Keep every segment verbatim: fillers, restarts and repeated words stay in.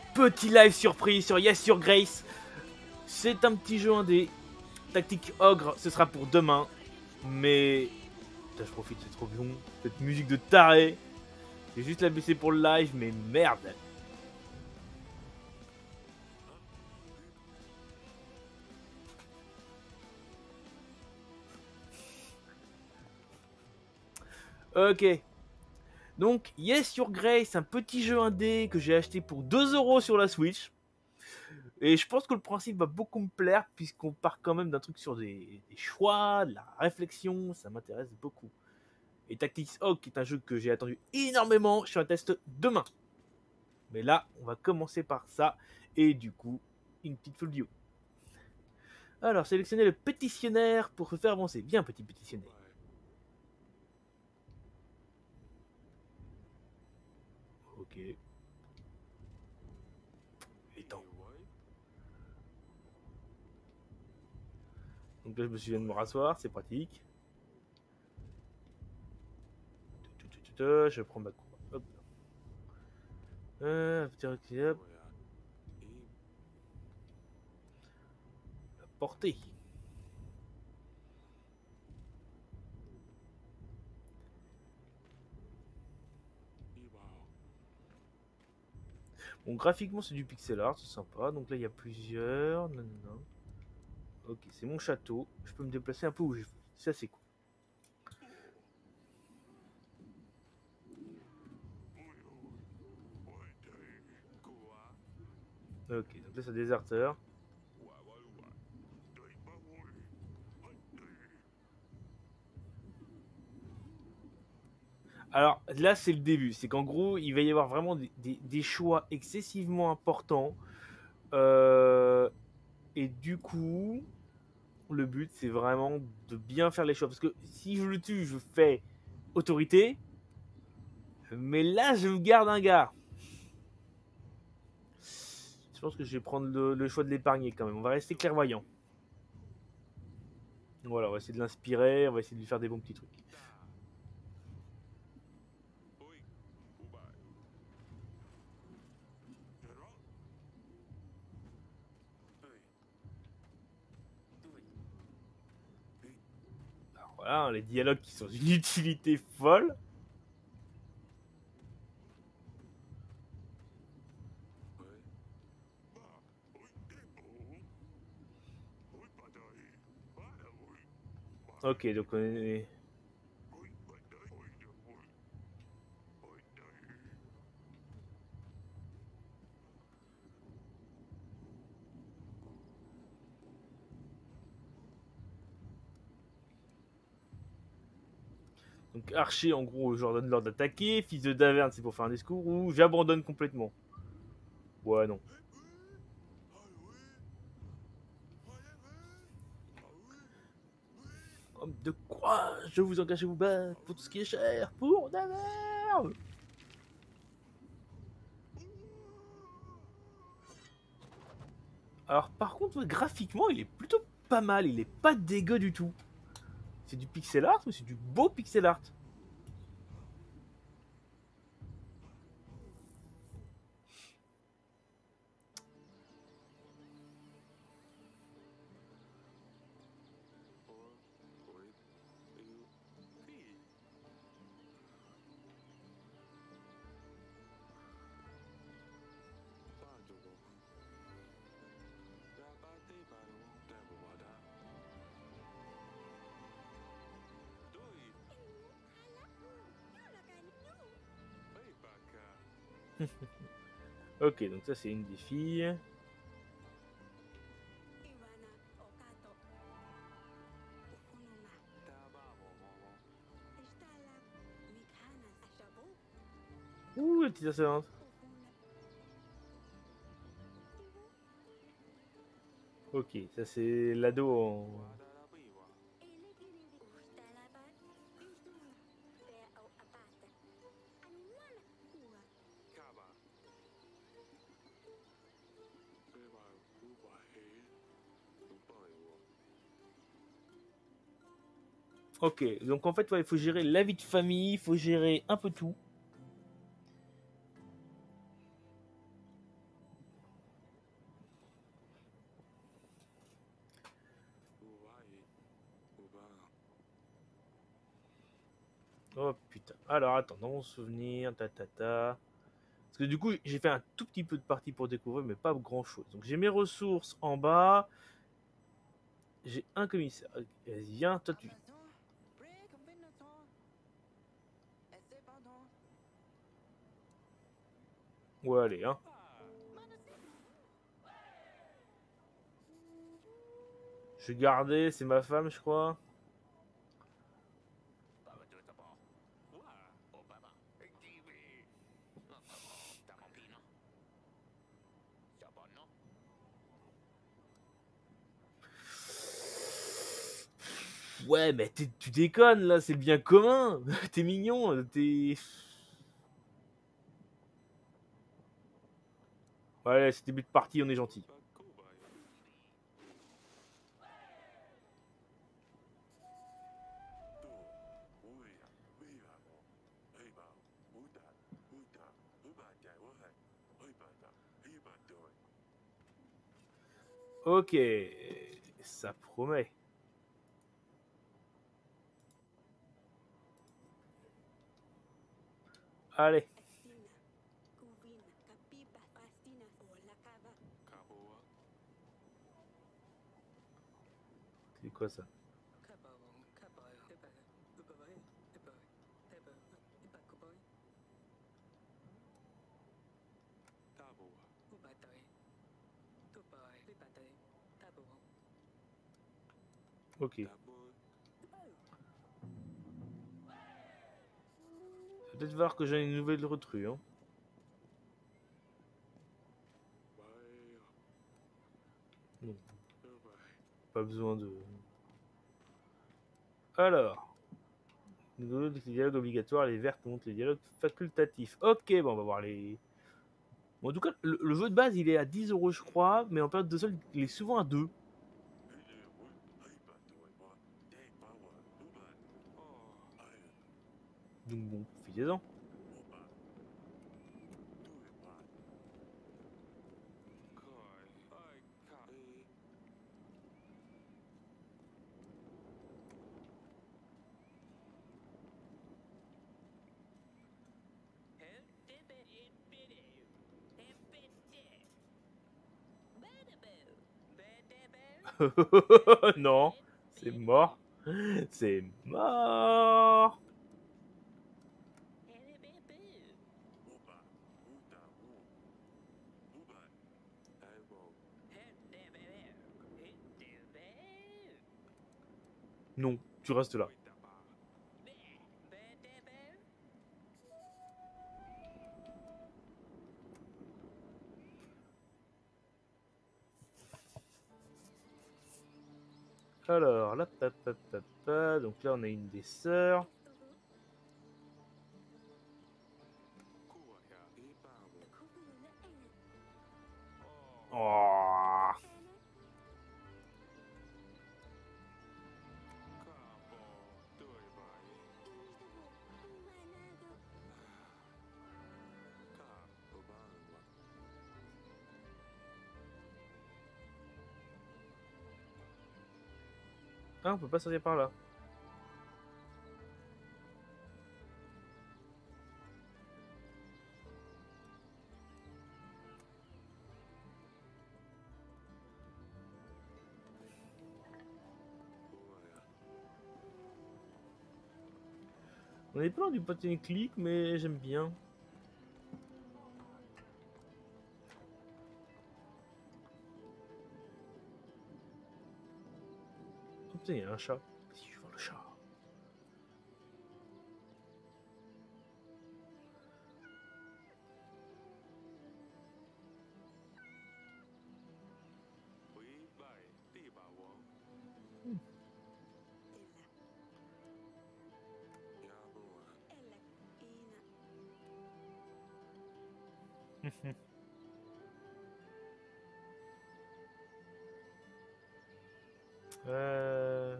Petit live surprise sur Yes Your Grace. C'est un petit jeu indé. Tactique Ogre, ce sera pour demain. Mais... Putain, je profite, c'est trop bon. Cette musique de taré. J'ai juste la baissé pour le live, mais merde. Ok. Donc, Yes Your Grace, un petit jeu indé que j'ai acheté pour deux euros sur la Switch. Et je pense que le principe va beaucoup me plaire, puisqu'on part quand même d'un truc sur des, des choix, de la réflexion, ça m'intéresse beaucoup. Et Tactics Ogre, qui est un jeu que j'ai attendu énormément, je fais un test demain. Mais là, on va commencer par ça, et du coup, une petite full view. Alors, sélectionnez le pétitionnaire pour se faire avancer. Viens, petit pétitionnaire. Ok. Étends. Donc là, je me souviens de me rasseoir, c'est pratique. Je prends ma cour. Hop. Euh, hop. La portée. Bon, graphiquement, c'est du pixel art, c'est sympa. Donc là, il y a plusieurs. Non, non, non. Ok, c'est mon château. Je peux me déplacer un peu où je veux. Ça, c'est cool. Ok, donc là, c'est déserteur. Alors là, c'est le début. C'est qu'en gros, il va y avoir vraiment des, des, des choix excessivement importants. Euh, et du coup, le but, c'est vraiment de bien faire les choix. Parce que si je le tue, je fais autorité. Mais là, je me garde un gars. Je pense que je vais prendre le, le choix de l'épargner quand même. On va rester clairvoyant. Voilà, on va essayer de l'inspirer. On va essayer de lui faire des bons petits trucs. Alors voilà, les dialogues qui sont d'une utilité folle. Ok, donc on est... Donc archer, en gros, je leur donne l'ordre d'attaquer. Fils de Daverne, c'est pour faire un discours. Ou j'abandonne complètement. Ouais, non. Homme de quoi je vous engage à vous battre pour tout ce qui est cher. Pour Daverne. Alors par contre, ouais, graphiquement, il est plutôt pas mal. Il est pas dégueu du tout. C'est du pixel art, mais c'est du beau pixel art. Ok, donc ça c'est une des filles. Ouh, la petite assaillante. Ok, ça c'est l'ado en... Ok, donc en fait, ouais, il faut gérer la vie de famille, il faut gérer un peu tout. Oh putain. Alors attends, dans mon souvenir, ta ta ta. Parce que du coup, j'ai fait un tout petit peu de partie pour découvrir, mais pas grand chose. Donc j'ai mes ressources en bas. J'ai un commissaire. Ok, vas-y, viens, toi tu. Ouais, allez, hein. Je vais garder, c'est ma femme, je crois. Ouais, mais t'es- tu déconnes là, c'est le bien commun. T'es mignon, t'es. Ouais, c'est début de partie, on est gentil. Ok, ça promet. Allez, c'est quoi ça? Ok. Peut-être voir que j'ai une nouvelle recrue. Hein. Non, pas besoin de. Alors, les dialogues obligatoires, les vertes montrent les dialogues facultatifs. Ok, bon, on va voir les. Bon, en tout cas, le, le jeu de base il est à dix euros, je crois, mais en période de solde, il est souvent à deux. Donc bon, profitez-en. Non, c'est mort. C'est mort. Non, tu restes là. Alors, là, pa, pa, pa, pa. Donc là, on a une des sœurs. Oh. Ah, on peut pas sortir par là. On est pas loin du point and click, mais j'aime bien. Oh putain, il y a un chat. Si je vois le chat. euh...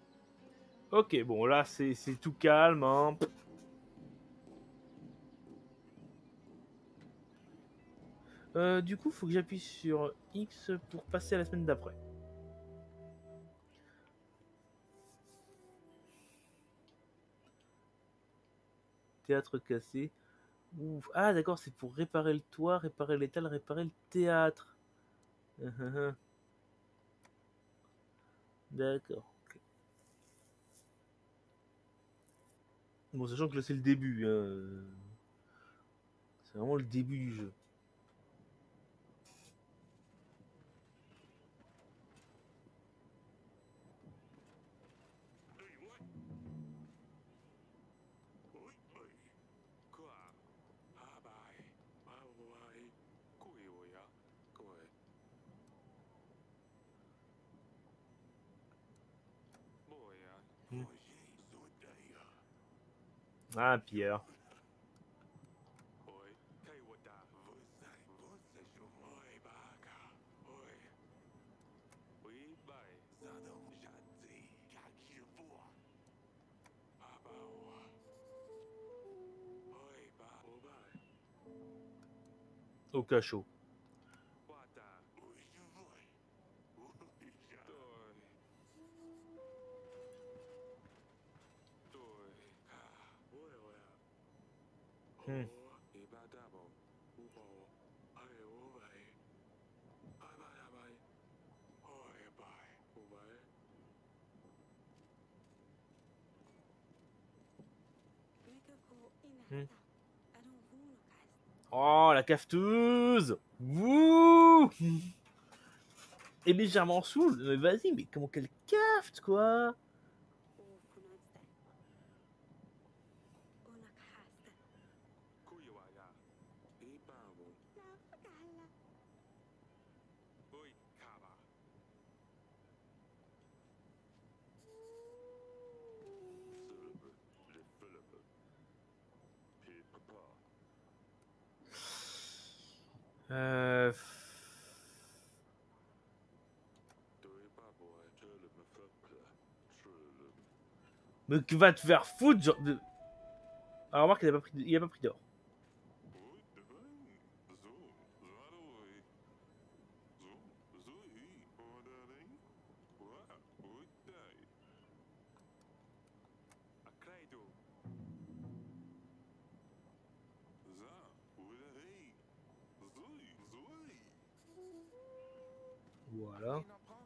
Ok, bon, là, c'est tout calme. Hein. Euh, du coup, faut que j'appuie sur X pour passer à la semaine d'après. Théâtre cassé. Ouf. Ah, d'accord, c'est pour réparer le toit, réparer l'étal, réparer le théâtre. D'accord. Ok. Bon, sachant que là, c'est le début. Hein. C'est vraiment le début du jeu. Hmm. Ah, Pierre. Au cachot. Hmm. Hmm. Oh, la cafeteuse. Wouh. Et légèrement saoul. Mais vas-y, mais comment qu'elle cafte, quoi. Euh... Mais que va te faire foutre, genre de... Alors remarque, il a pas pris, il a pas pris d'or. Voilà.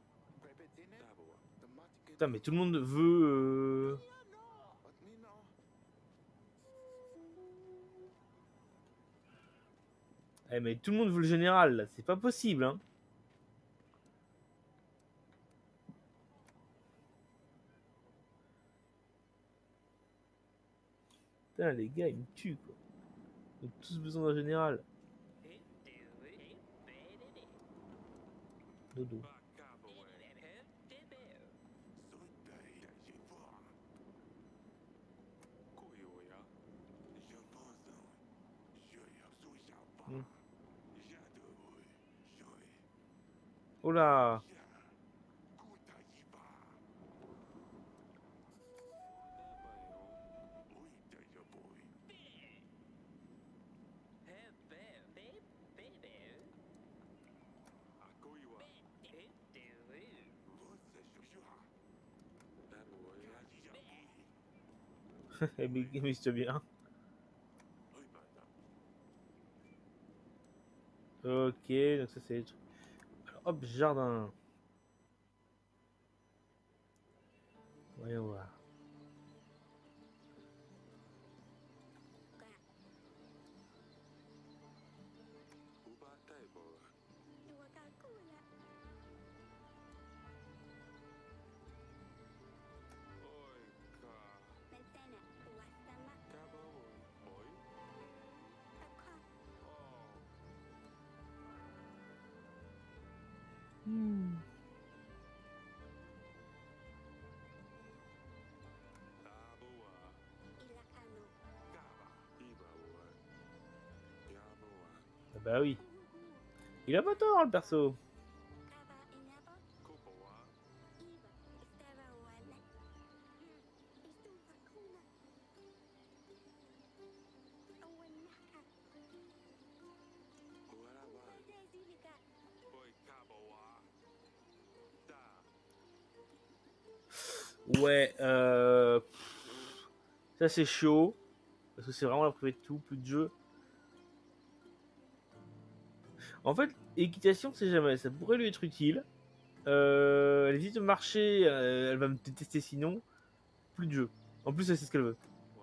Putain, mais tout le monde veut... Euh... Eh, mais tout le monde veut le général, là. C'est pas possible, hein. Putain, les gars, ils me tuent, quoi. Ils ont tous besoin d'un général. Dodo. Hmm. Oh là. Eh, mais, mais c'est bien. Ok, donc ça c'est les trucs. Alors, hop, jardin. Voyons voir. Hmm. Ah bah oui. Il a pas tort, le perso. Ouais, euh... ça c'est chaud. Parce que c'est vraiment la privée de tout, plus de jeu. En fait, équitation, c'est jamais. Ça pourrait lui être utile. Euh, elle évite de marcher, euh, elle va me détester sinon. Plus de jeu. En plus, elle sait ce qu'elle veut.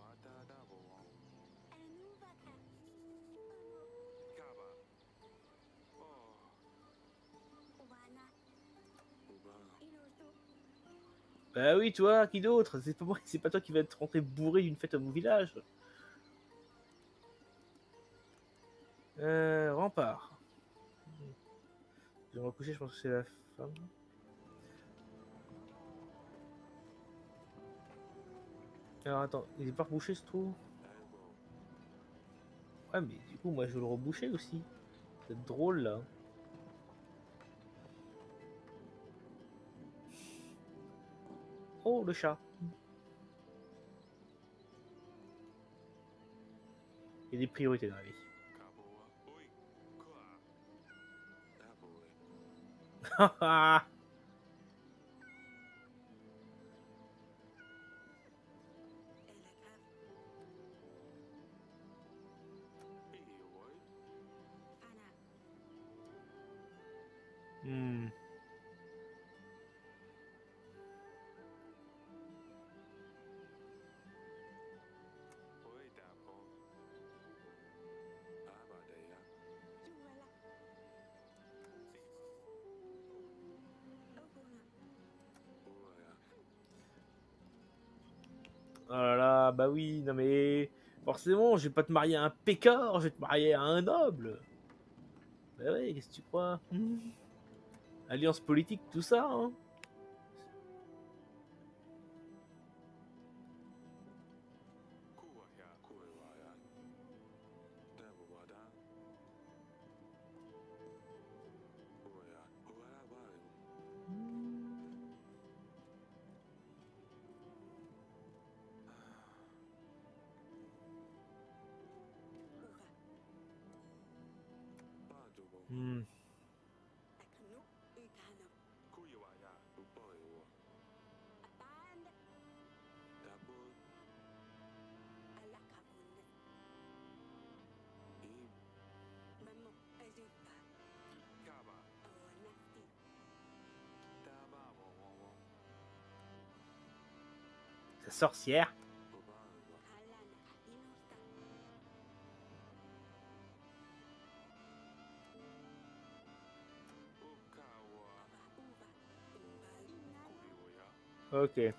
Bah oui, toi, qui d'autre? C'est pas moi, c'est pas toi qui va être rentré bourré d'une fête à mon village. Euh, rempart. Je vais me recoucher, je pense que c'est la femme. Alors attends, il est pas rebouché ce trou? Ouais, mais du coup, moi je veux le reboucher aussi. C'est drôle là. Oh, le chat. Il y a des priorités dans la vie. Haha. Hmm. Oh là là, bah oui, non mais... Forcément, je vais pas te marier à un pécor, je vais te marier à un noble. Bah ouais, qu'est-ce que tu crois? Hmm. Alliance politique, tout ça, hein. Hmm. La sorcière. Ok.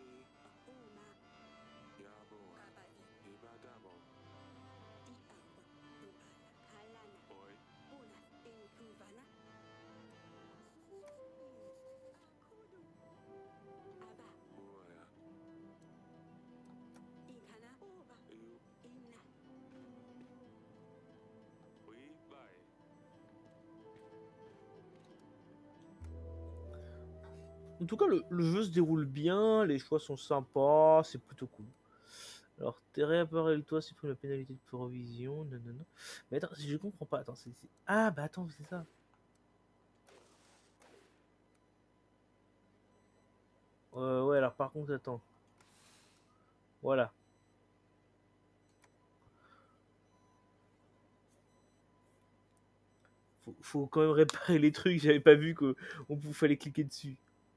En tout cas, le, le jeu se déroule bien, les choix sont sympas, c'est plutôt cool. Alors, terrain appareil avec toi, supprime la pénalité de provision. Non, non, non. Mais attends, je comprends pas. Attends, c'est. Ah, bah attends, c'est ça. Euh, ouais, alors par contre, attends. Voilà. Faut, faut quand même réparer les trucs, j'avais pas vu qu'on fallait cliquer dessus.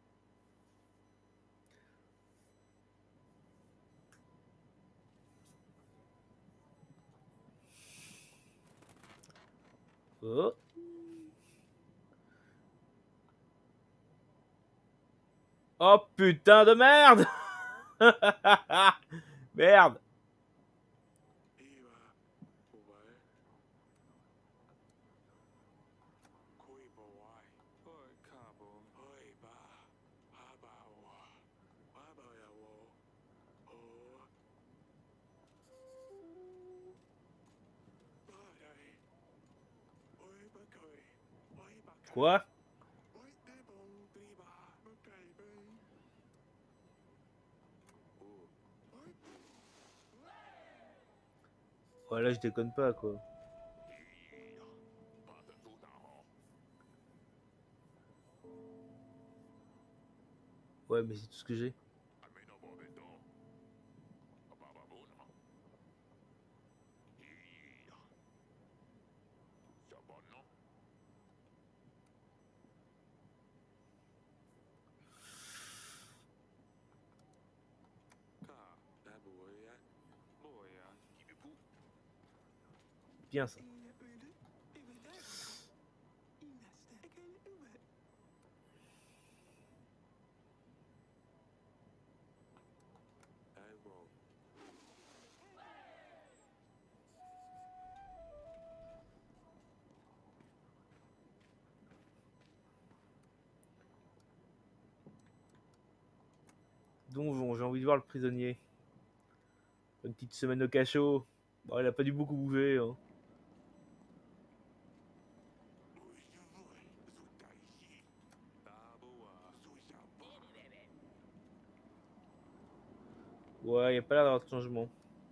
Oh. Oh putain de merde. Merde. Quoi? Ouais, là je déconne pas quoi. Ouais, mais c'est tout ce que j'ai. bien ça. Donjon, j'ai envie de voir le prisonnier. Une petite semaine au cachot. Bon, il a pas dû beaucoup bouger. Hein. Ouais, il n'y a pas l'air d'avoir de changement.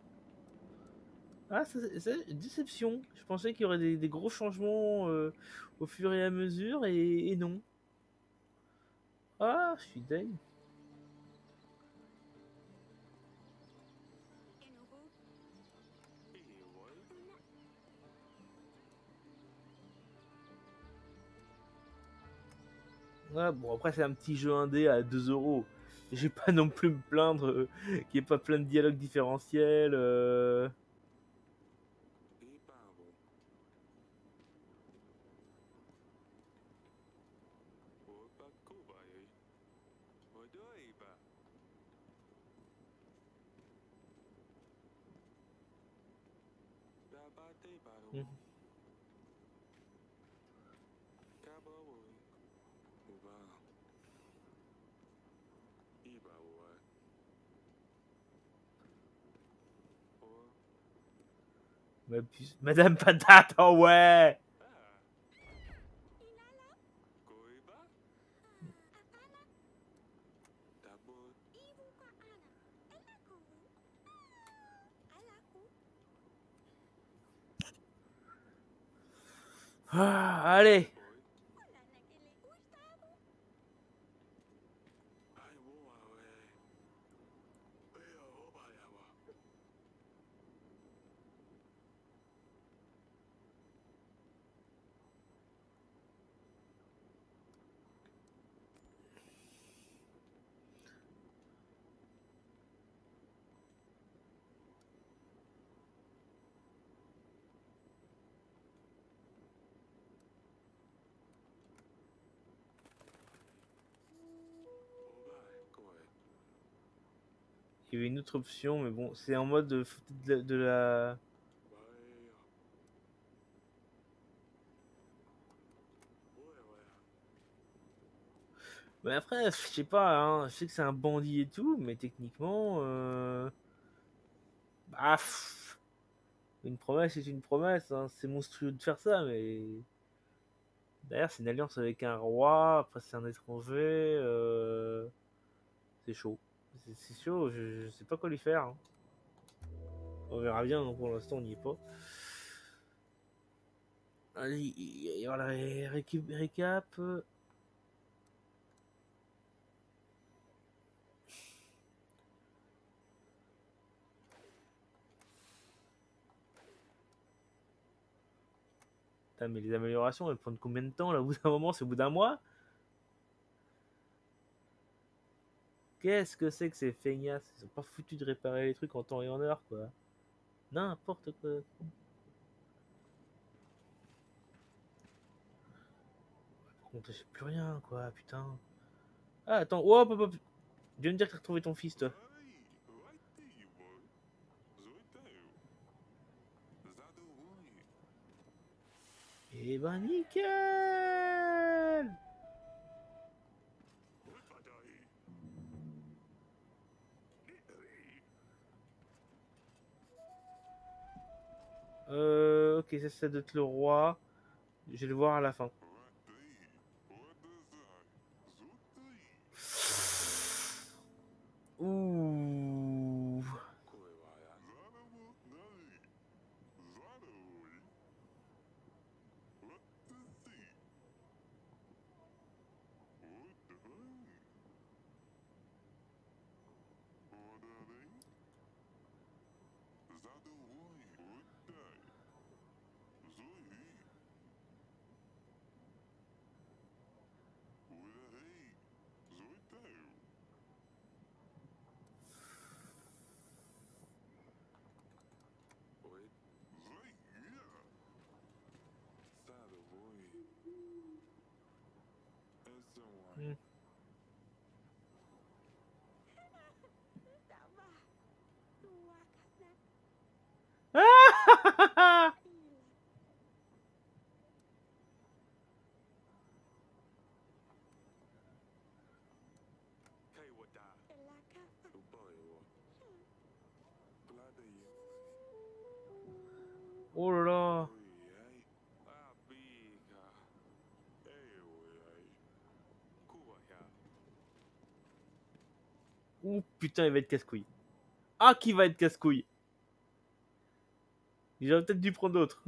Ah, c'est déception. Je pensais qu'il y aurait des, des gros changements euh, au fur et à mesure, et, et non. Ah, je suis deg. Ouais, bon, après, c'est un petit jeu indé à deux euros. J'ai pas non plus me plaindre euh, qu'il n'y ait pas plein de dialogues différentiels. Euh... Mhm. Madame Patate, oh ouais! Ah, allez! Il y avait une autre option, mais bon, c'est en mode de, de, de la... Mais après, je sais pas, hein, je sais que c'est un bandit et tout, mais techniquement... Euh... Bah, pff, une promesse c'est une promesse, hein. C'est monstrueux de faire ça, mais... D'ailleurs, c'est une alliance avec un roi, après c'est un étranger... Euh... C'est chaud. C'est chaud, je, je sais pas quoi lui faire. Hein. On verra bien, donc pour l'instant on n'y est pas. Allez, il y aura la récap. Putain, mais les améliorations, elles prennent combien de temps là? Au bout d'un moment, c'est au bout d'un mois? Qu'est-ce que c'est que ces feignasses? Ils sont pas foutus de réparer les trucs en temps et en heure, quoi. N'importe quoi. Par contre, j'ai plus rien, quoi, putain. Ah, attends, hop, hop, hop. Je viens de dire que t'as retrouvé ton fils, toi. Eh ben, nickel! Euh, ok, ça, ça doit être le roi. Je vais le voir à la fin. Ouh. Hmm. Ah oh là là. Oh putain, il va être casse-couille. Ah, qui va être casse-couille. J'aurais peut-être dû prendre d'autres.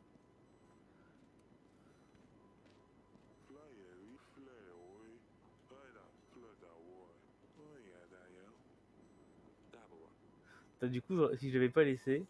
Putain, du coup, si je l'avais pas laissé.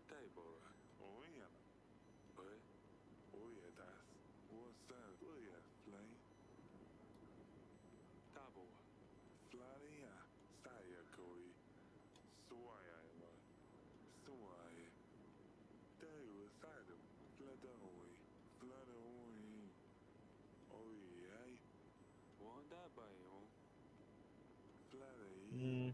Hmm.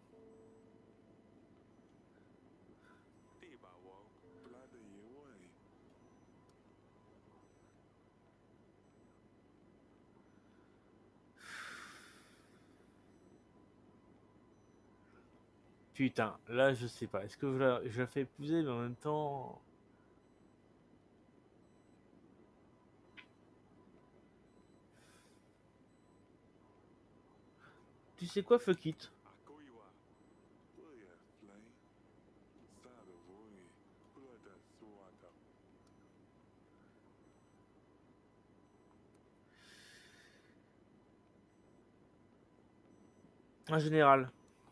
Putain, là je sais pas. Est-ce que je la, je la fais épouser, mais en même temps. Tu sais quoi, fuck it. En général.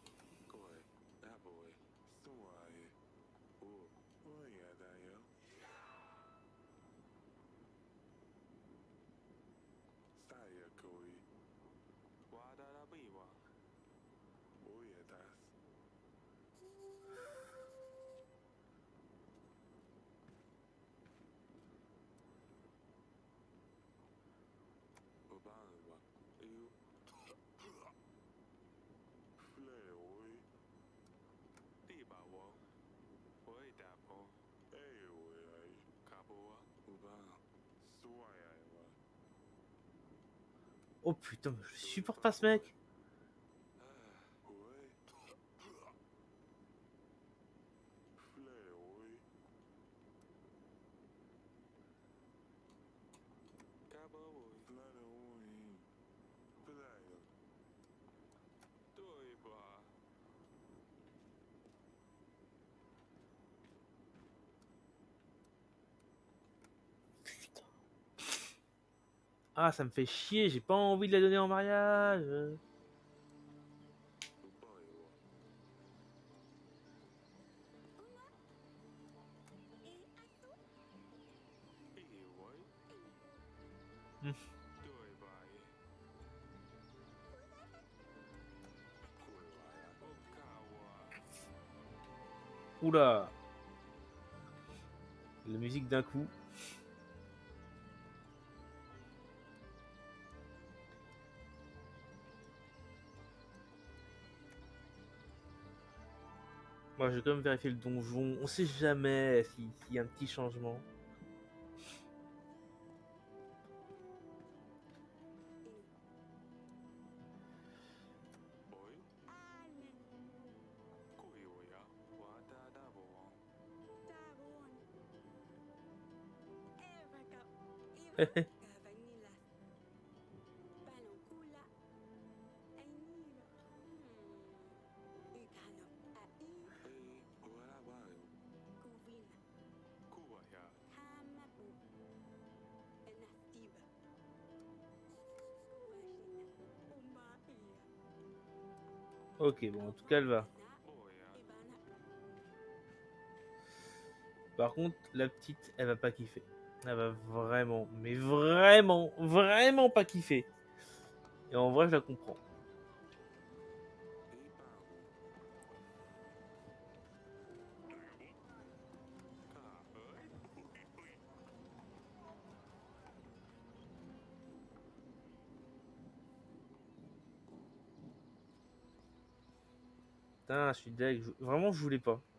Oh putain, je supporte pas ce mec. Ah, ça me fait chier, j'ai pas envie de la donner en mariage. Hmm. Oula. La musique d'un coup. Moi, je vais quand même vérifier le donjon. On sait jamais s'il si y a un petit changement. Ok, bon, en tout cas, elle va. Par contre, la petite, elle va pas kiffer. Elle va vraiment, mais vraiment, vraiment pas kiffer. Et en vrai, je la comprends. Putain, je suis deg. Je- Vraiment, je voulais pas.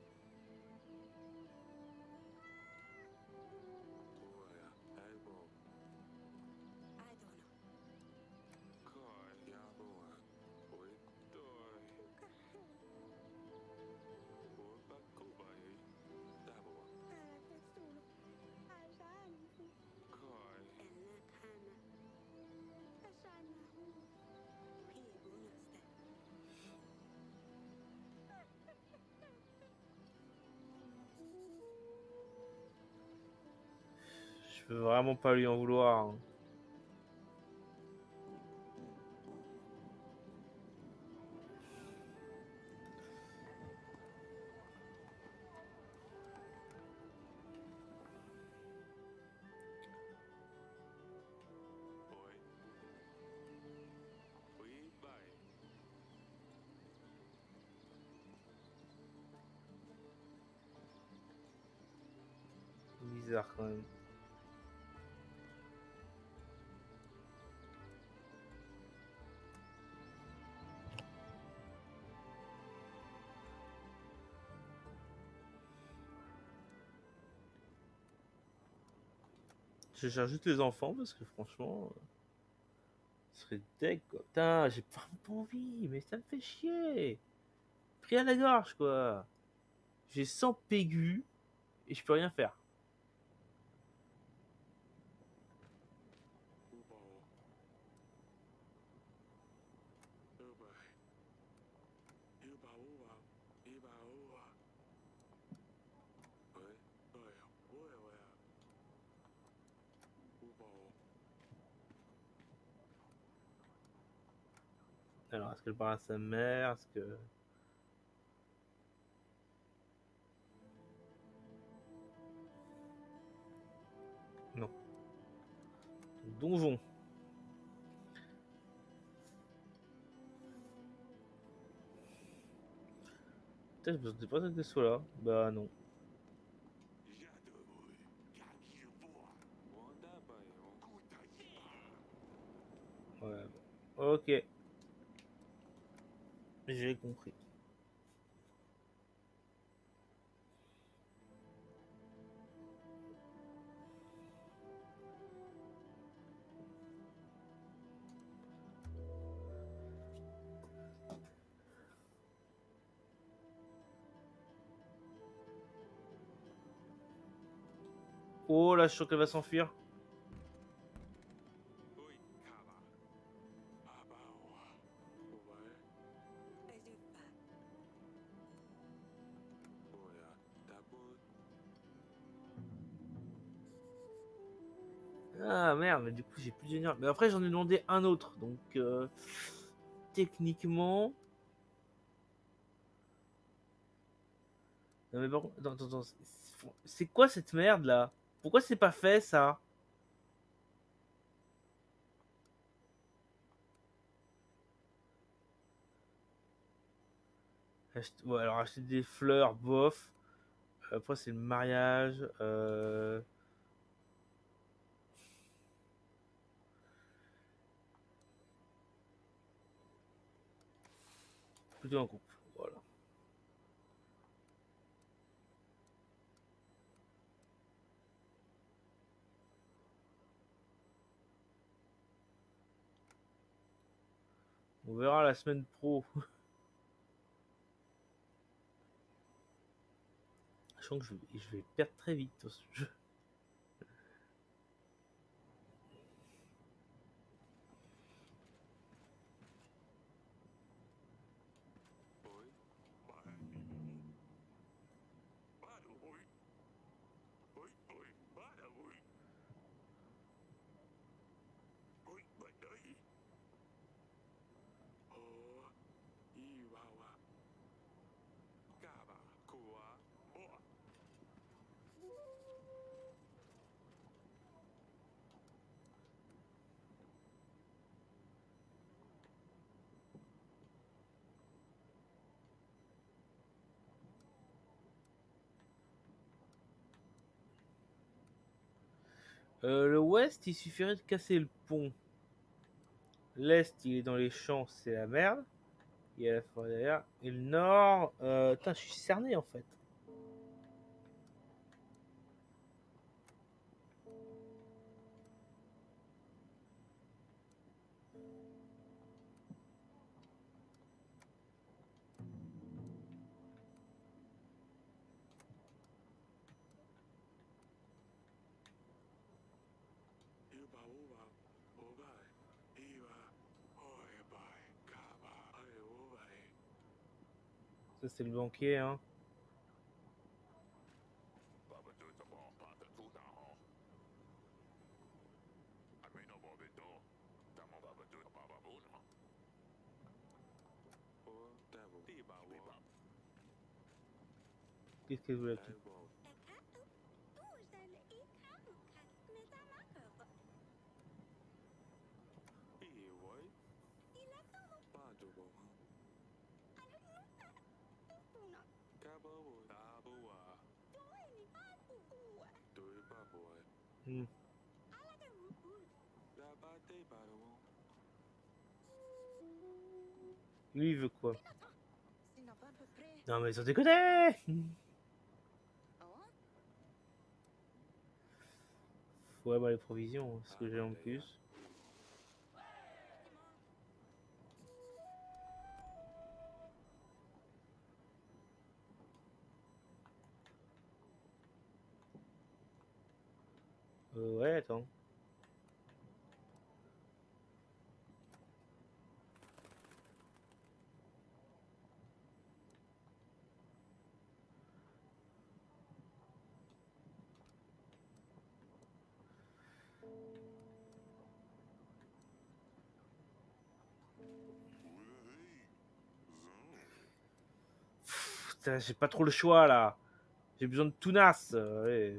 Je peux vraiment pas lui en vouloir, hein. Bizarre quand même. Je cherche juste les enfants parce que franchement, euh, ce serait deg quoi. Putain, j'ai vraiment pas envie, mais ça me fait chier. Pris à la gorge quoi. J'ai cent pégus et je peux rien faire. Alors, est-ce qu'elle parle à sa mère? Est-ce que. Non. Donjon. Putain, je me sentais pas que ce soit là. Bah non. Ouais, bon. Ok. J'ai compris. Oh là, je suis sûr qu'elle va s'enfuir. Ah merde, mais du coup j'ai plus de. Mais après j'en ai demandé un autre, donc euh, techniquement. Non mais par contre, attends, attends, attends, c'est- c'est quoi cette merde là? Pourquoi c'est pas fait ça? Achete- Ouais, alors acheter des fleurs, bof. Après c'est le mariage. Euh... Plutôt un couple. Voilà. On verra la semaine pro. Je sens que je vais, je vais perdre très vite dans ce jeu. Euh, le ouest, il suffirait de casser le pont. L'est, il est dans les champs, c'est la merde. Il y a la forêt derrière. Et le nord. Euh... Putain, je suis cerné en fait. Ça, c'est le banquier, hein. Qu'est-ce qu'elle voulait tout? Hmm. Lui, il veut quoi? Non, mais ils ont déconné! Ouais, bah les provisions, ce que j'ai en plus. Euh, ouais, attends. Putain, j'ai pas trop le choix là. J'ai besoin de Tunas. Euh, ouais.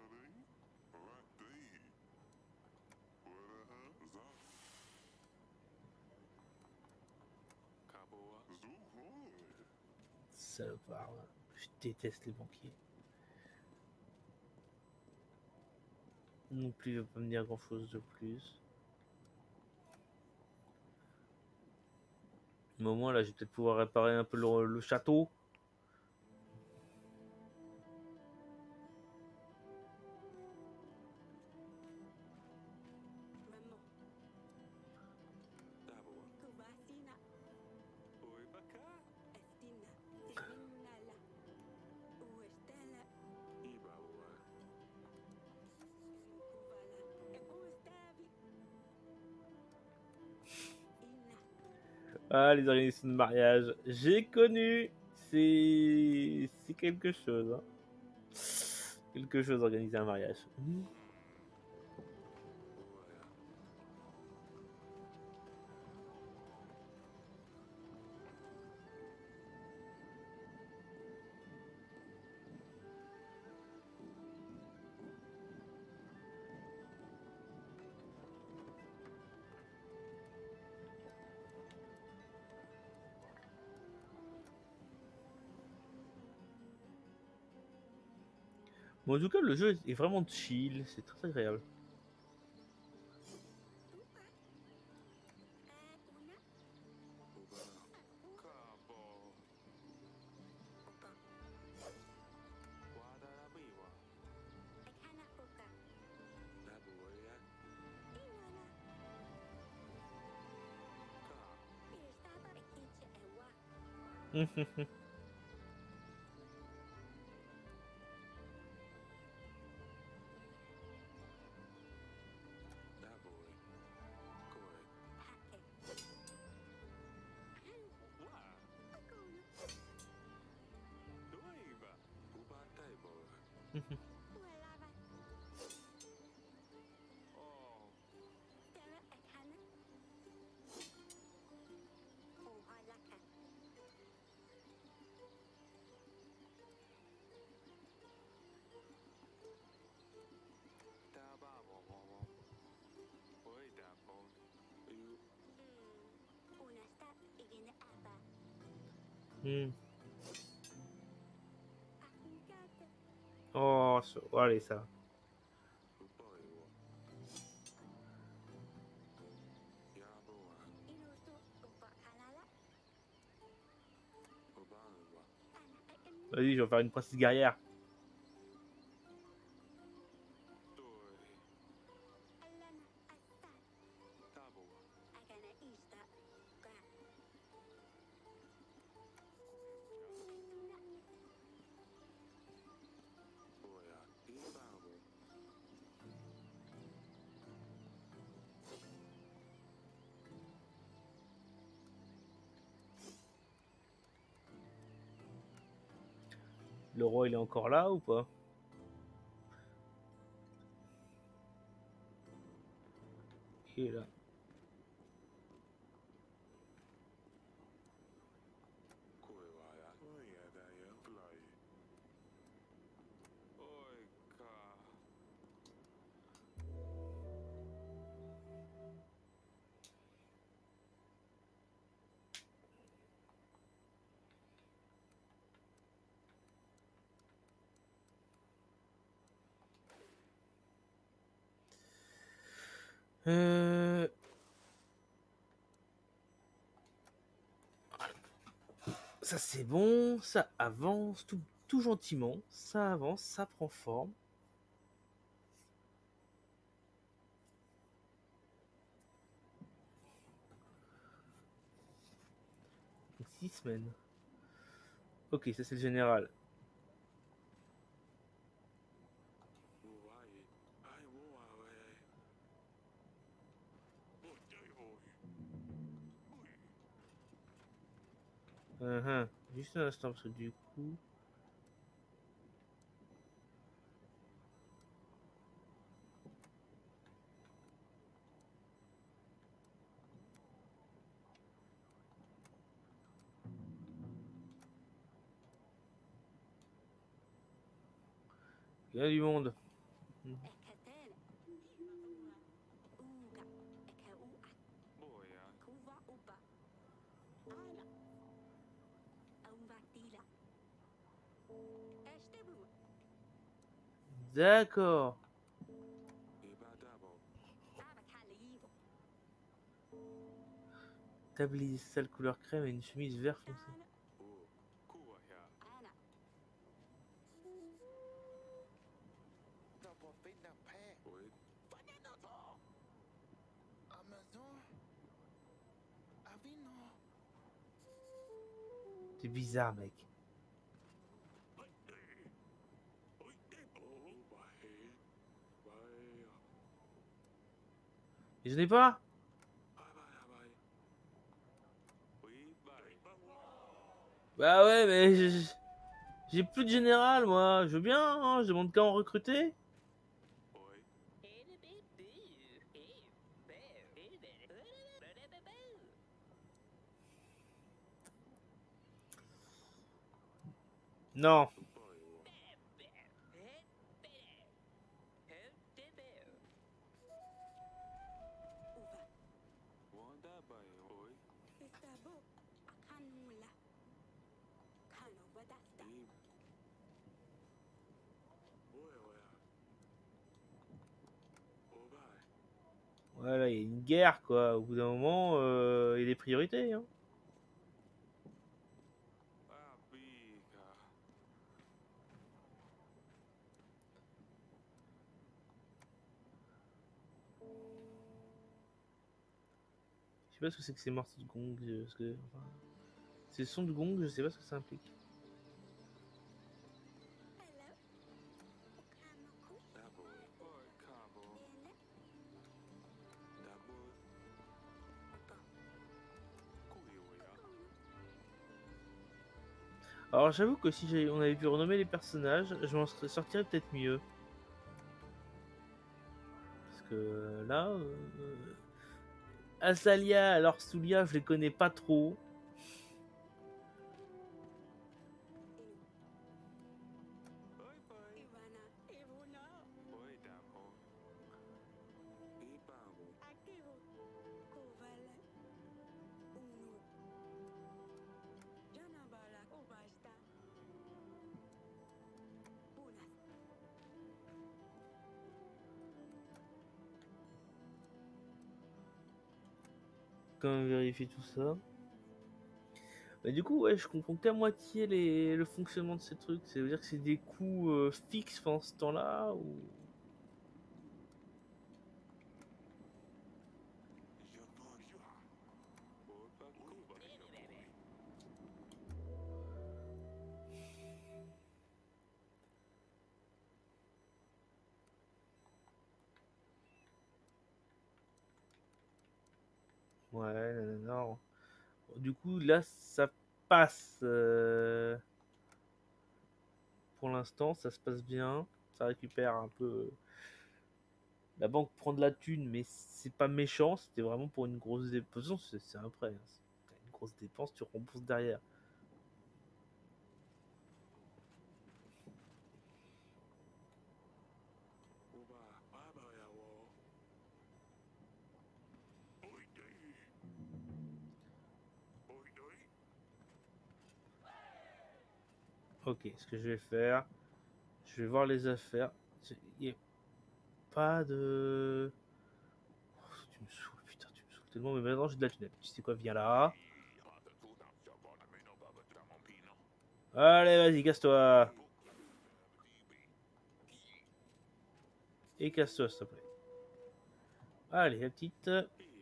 Salopard. Je déteste les banquiers. Non plus, il va pas me dire grand chose de plus. Mais au moins là, je vais peut-être pouvoir réparer un peu le, le château. Ah, les organisations de mariage. J'ai connu. C'est. C'est quelque chose. Hein. Quelque chose organiser un mariage. Mmh. Bon, en tout cas, le jeu est vraiment chill. C'est très agréable. Hmm. Oh, so... allez, ça. Vas-y, je vais faire une princesse guerrière. Le roi, il est encore là ou pas? Il est là. Euh... Ça c'est bon, ça avance tout, tout gentiment, ça avance, ça prend forme. Six semaines. Ok, ça c'est le général. Uh -huh. Juste un instant, parce que du coup... Il y a du monde. Hmm. D'accord. Tablise, sale couleur crème et une chemise vert foncé. C'est bizarre, mec. Mais je n'ai pas. Bah ouais, mais j'ai plus de général, moi. Je veux bien, hein, je demande qu'à en recruter. Non. Voilà, il y a une guerre, quoi. Au bout d'un moment, euh, il y a des priorités, hein. Je sais pas ce que c'est que ces morceaux de gong. Parce que, enfin, ces sons de gong, je sais pas ce que ça implique. Alors j'avoue que si on avait pu renommer les personnages, je m'en sortirais peut-être mieux. Parce que là... Euh... Azalia, alors Soulia, je les connais pas trop. Quand même vérifier tout ça. Mais du coup, ouais, je comprends qu'à moitié les... le fonctionnement de ces trucs. Ça veut dire que c'est des coûts euh, fixes pendant ce temps-là ou... Ouais, non. Du coup, là, ça passe. euh, Pour l'instant, ça se passe bien. Ça récupère un peu. La banque prend de la thune, mais c'est pas méchant. C'était vraiment pour une grosse dépense. C'est c'est un prêt, hein. C'est une grosse dépense, tu rembourses derrière. Ok, ce que je vais faire, je vais voir les affaires. Il n'y a pas de. Oh, tu me saoules, putain, tu me saoules tellement. Mais maintenant j'ai de la thune. Tu sais quoi, viens là. Allez, vas-y, casse-toi. Et casse-toi, s'il te plaît. Allez, la petite.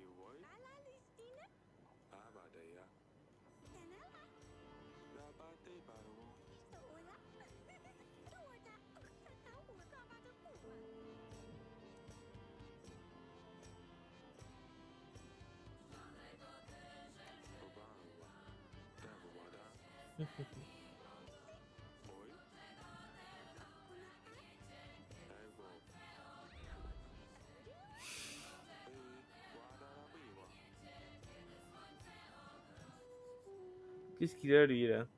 Qu'est-ce qu'il a, lui, là?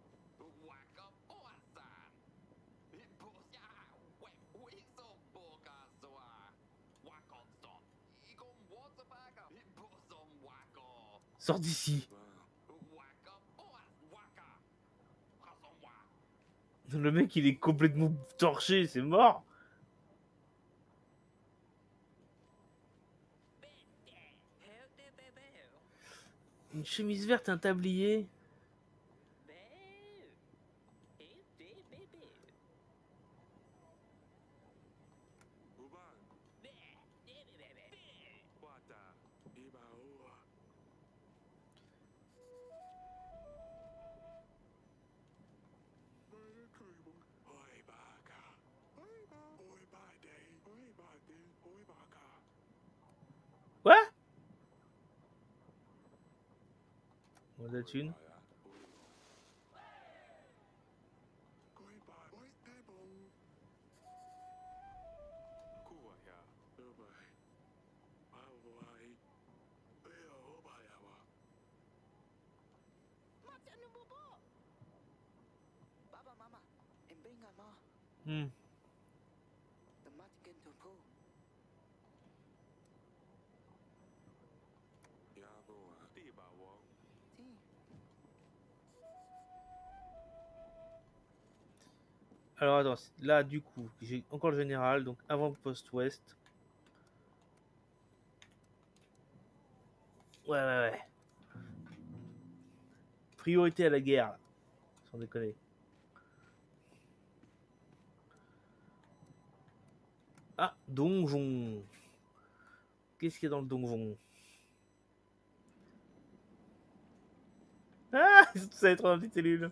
Sors d'ici. Le mec, il est complètement torché, c'est mort. Une chemise verte, un tablier. Quoi? On a de la thune. Hmm. Alors attends, là du coup, j'ai encore le général, donc avant le poste-ouest. Ouais, ouais, ouais. Priorité à la guerre, là. Sans déconner. Ah, donjon. Qu'est-ce qu'il y a dans le donjon? Ah, ils sont tous allés trop dans la petite cellule.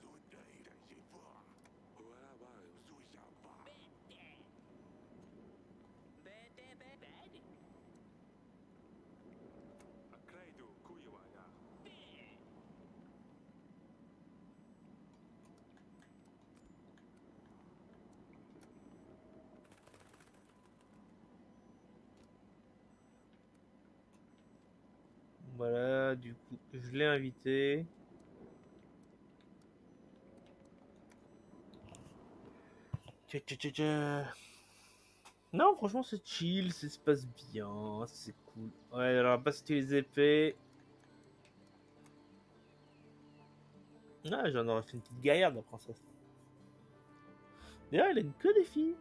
Voilà, du coup, je l'ai invité. Tcha, tcha, tcha, tcha. Non, franchement, c'est chill, ça se passe bien, c'est cool. Ouais, alors, on va pas citer les épées. Ah, j'en aurais fait une petite gaillarde, la princesse. D'ailleurs, elle aime que des filles.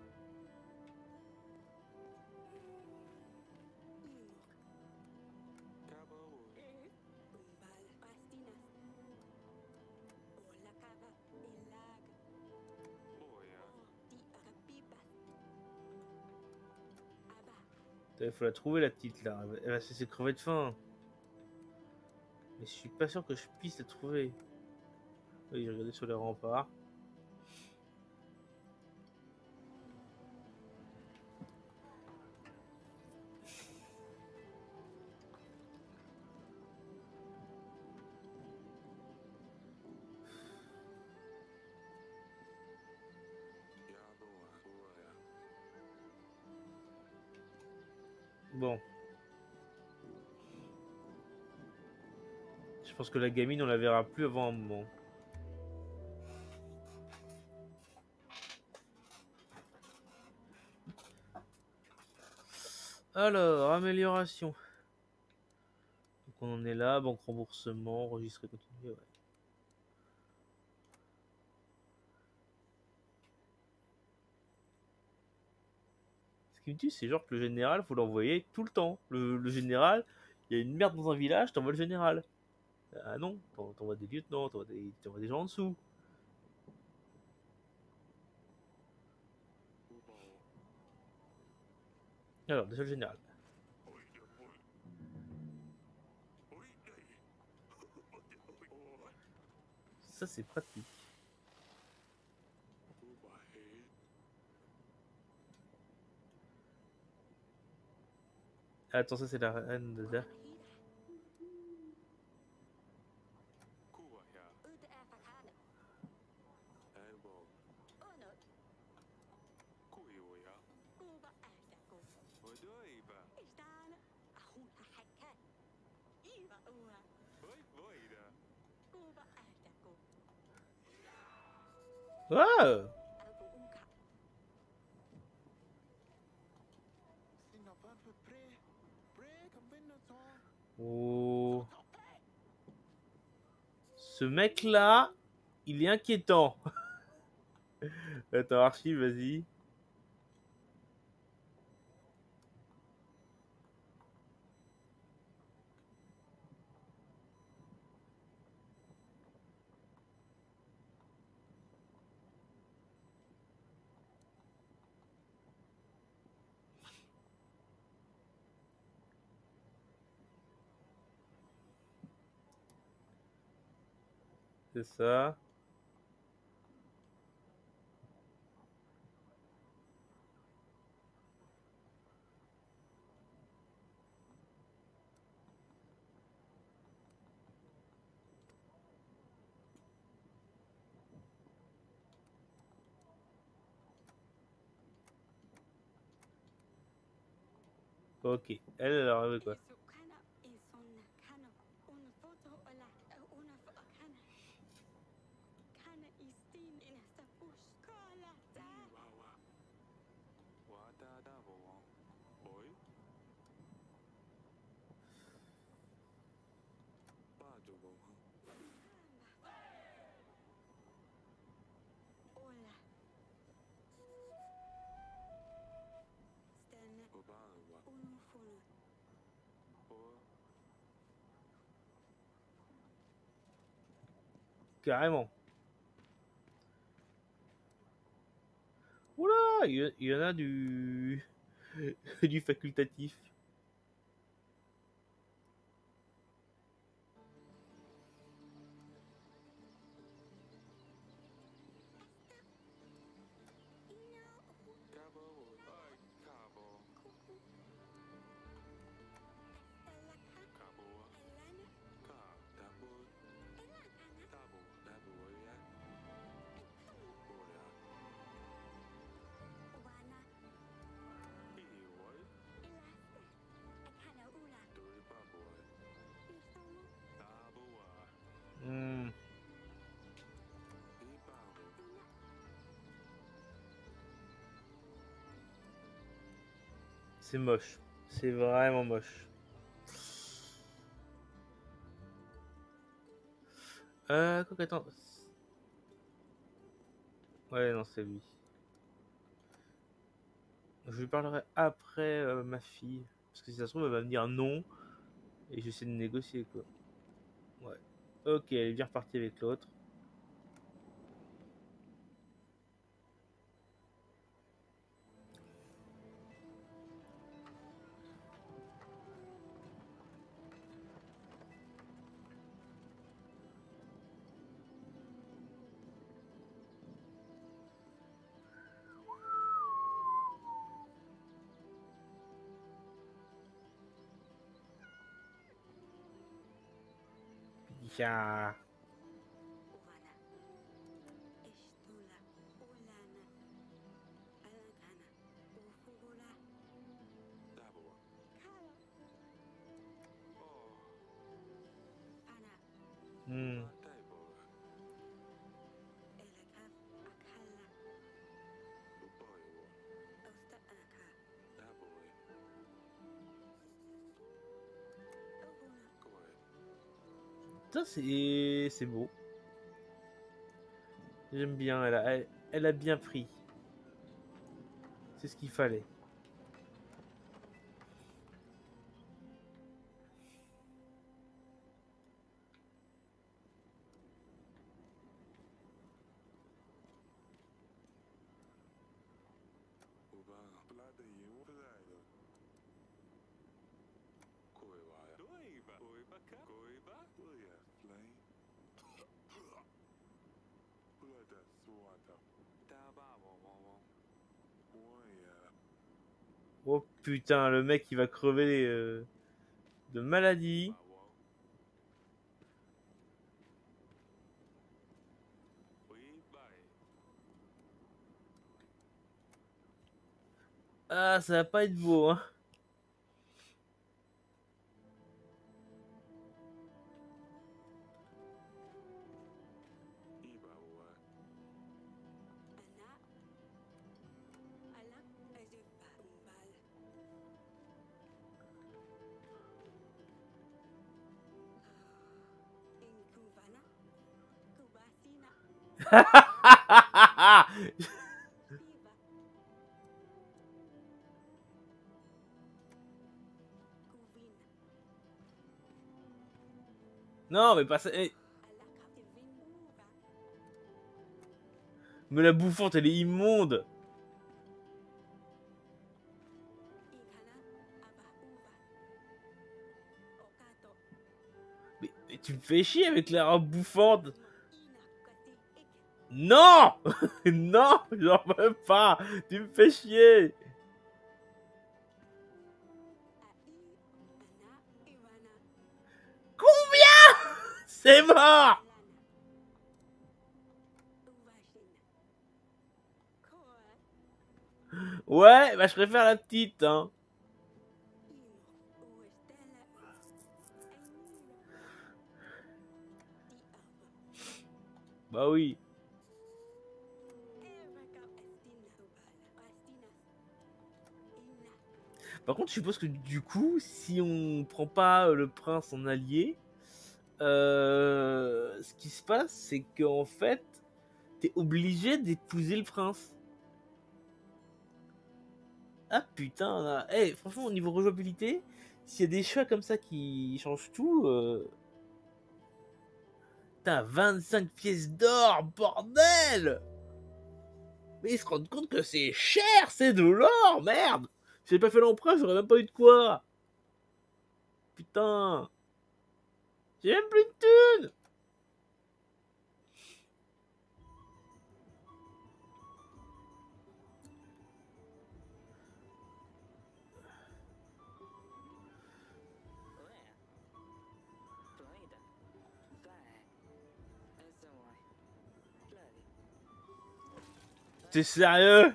Il faut la trouver la petite là. Elle va se laisser crever de faim. Mais je suis pas sûr que je puisse la trouver. Oui, j'ai regardé sur les remparts. Bon. Je pense que la gamine, on la verra plus avant un moment. Alors, amélioration. Donc on en est là, banque remboursement, enregistrer, continuer, ouais. Ce qui me tue, c'est genre que le général, faut l'envoyer tout le temps. Le, le général, il y a une merde dans un village, t'envoies le général. Ah non, t'envoies des lieutenants, t'envoies des, t'envoies des gens en dessous. Alors, déjà le général. Ça, c'est pratique. Attends, ça, c'est la reine de Dark. Wow! Oh. Ce mec-là, il est inquiétant. Attends, Archie, vas-y. C'est ça. Ok. Elle, elle a rêvé quoi? Carrément. Oula, il y, y en a du du facultatif. Hmm. C'est moche. C'est vraiment moche. Euh, quoi, attends. Ouais, non, c'est lui. Je lui parlerai après euh, ma fille. Parce que si ça se trouve, elle va me dire non. Et j'essaie de négocier, quoi. Ouais. Ok, elle est bien repartie avec l'autre. Tiens. Hmm. Ça c'est c'est beau. J'aime bien, elle a, elle, elle a bien pris. C'est ce qu'il fallait. Oh putain, le mec il va crever euh, de maladie. Ah, ça va pas être beau, hein. Non, mais pas ça. eh. Mais la bouffante, elle est immonde. Mais, mais tu me fais chier avec la robe bouffante. Non. Non, j'en veux pas. Tu me fais chier. Combien? C'est mort. Ouais, bah je préfère la petite, hein. Bah oui. Par contre, je suppose que du coup, si on prend pas le prince en allié, euh, ce qui se passe, c'est qu'en fait, t'es obligé d'épouser le prince. Ah putain, là. Hey, franchement, au niveau rejouabilité, s'il y a des choix comme ça qui changent tout, euh... t'as vingt-cinq pièces d'or, bordel! Mais ils se rendent compte que c'est cher, c'est de l'or, merde! Si j'ai pas fait l'emprunt, j'aurais même pas eu de quoi! Putain! J'ai même plus de thunes! T'es sérieux?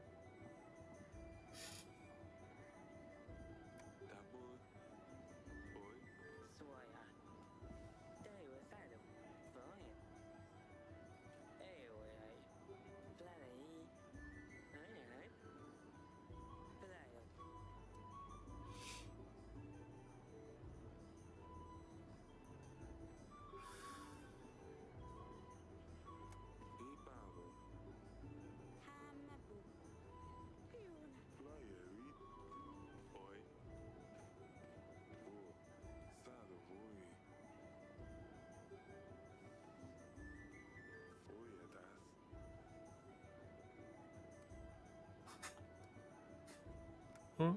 Hein?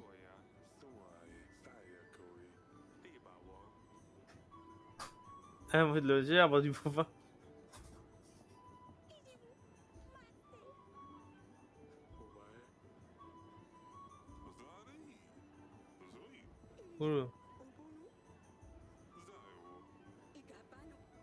Un mot de loger, arbre du bovin. Oh là.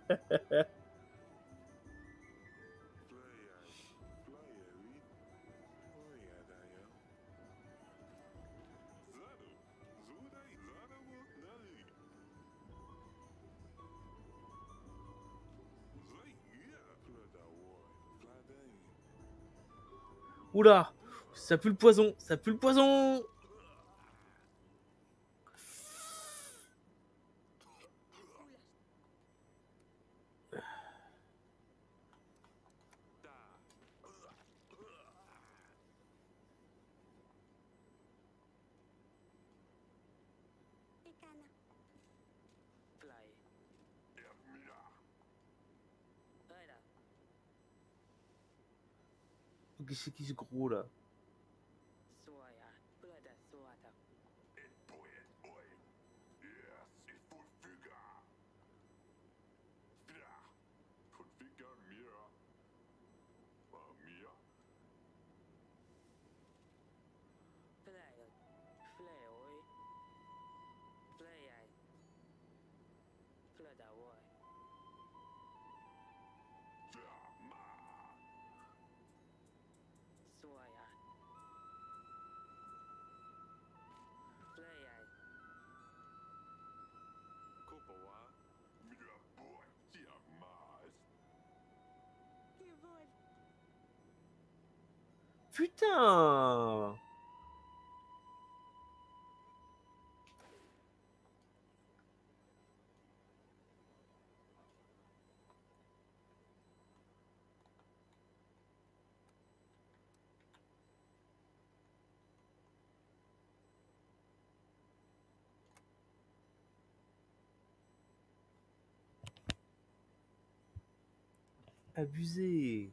Oula, ça pue le poison, ça pue le poison. Ok, c'est qui ce gros là? Putain! Abusé.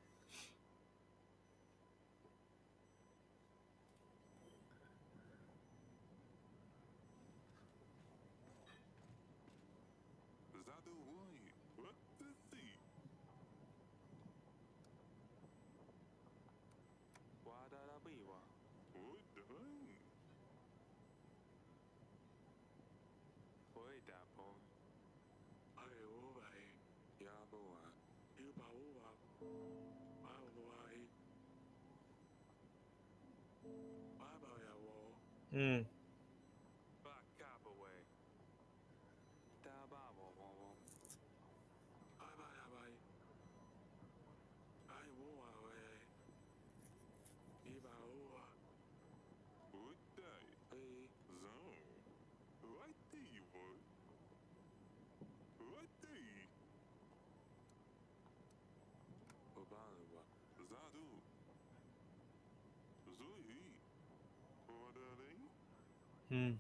Hmm. Hmm.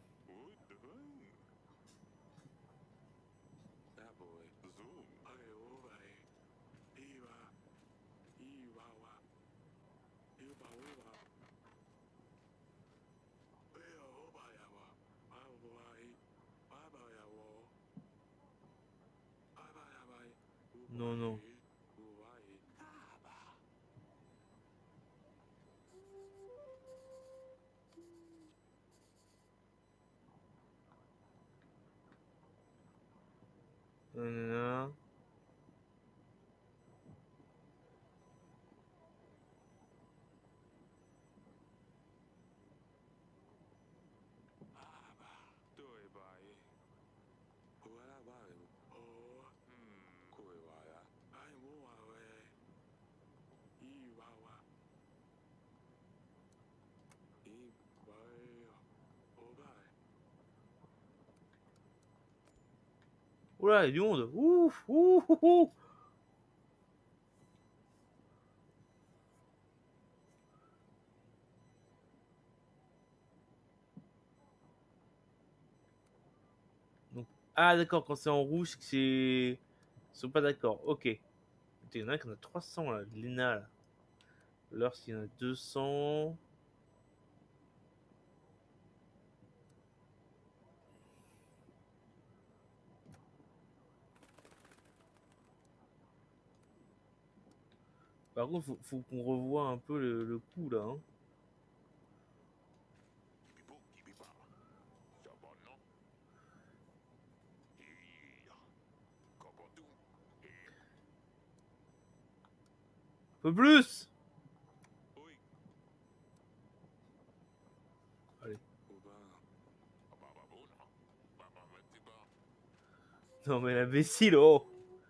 Non, non. Nanana. Oula, il y a du monde. Ouf, ouh, ouh, ouh. Donc, ah, d'accord, quand c'est en rouge, c'est que c'est. Ils sont pas d'accord. Ok. Il y en a qui en a trois cents là, Lena là. L'heure, s'il y en a deux cents. Par contre, faut, faut qu'on revoie un peu le, le coup là. Hein. Un peu plus. Allez. Non mais l'imbécile, oh.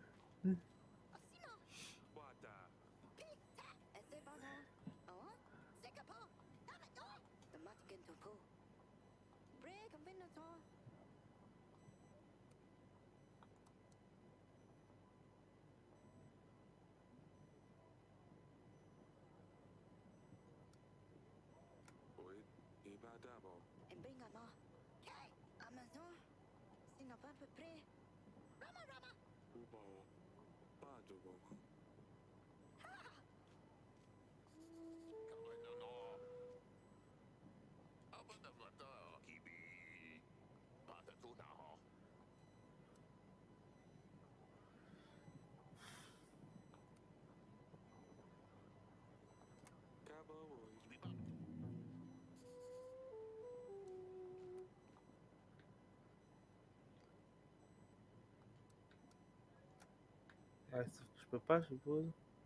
Ouais, sauf que je peux pas, je suppose.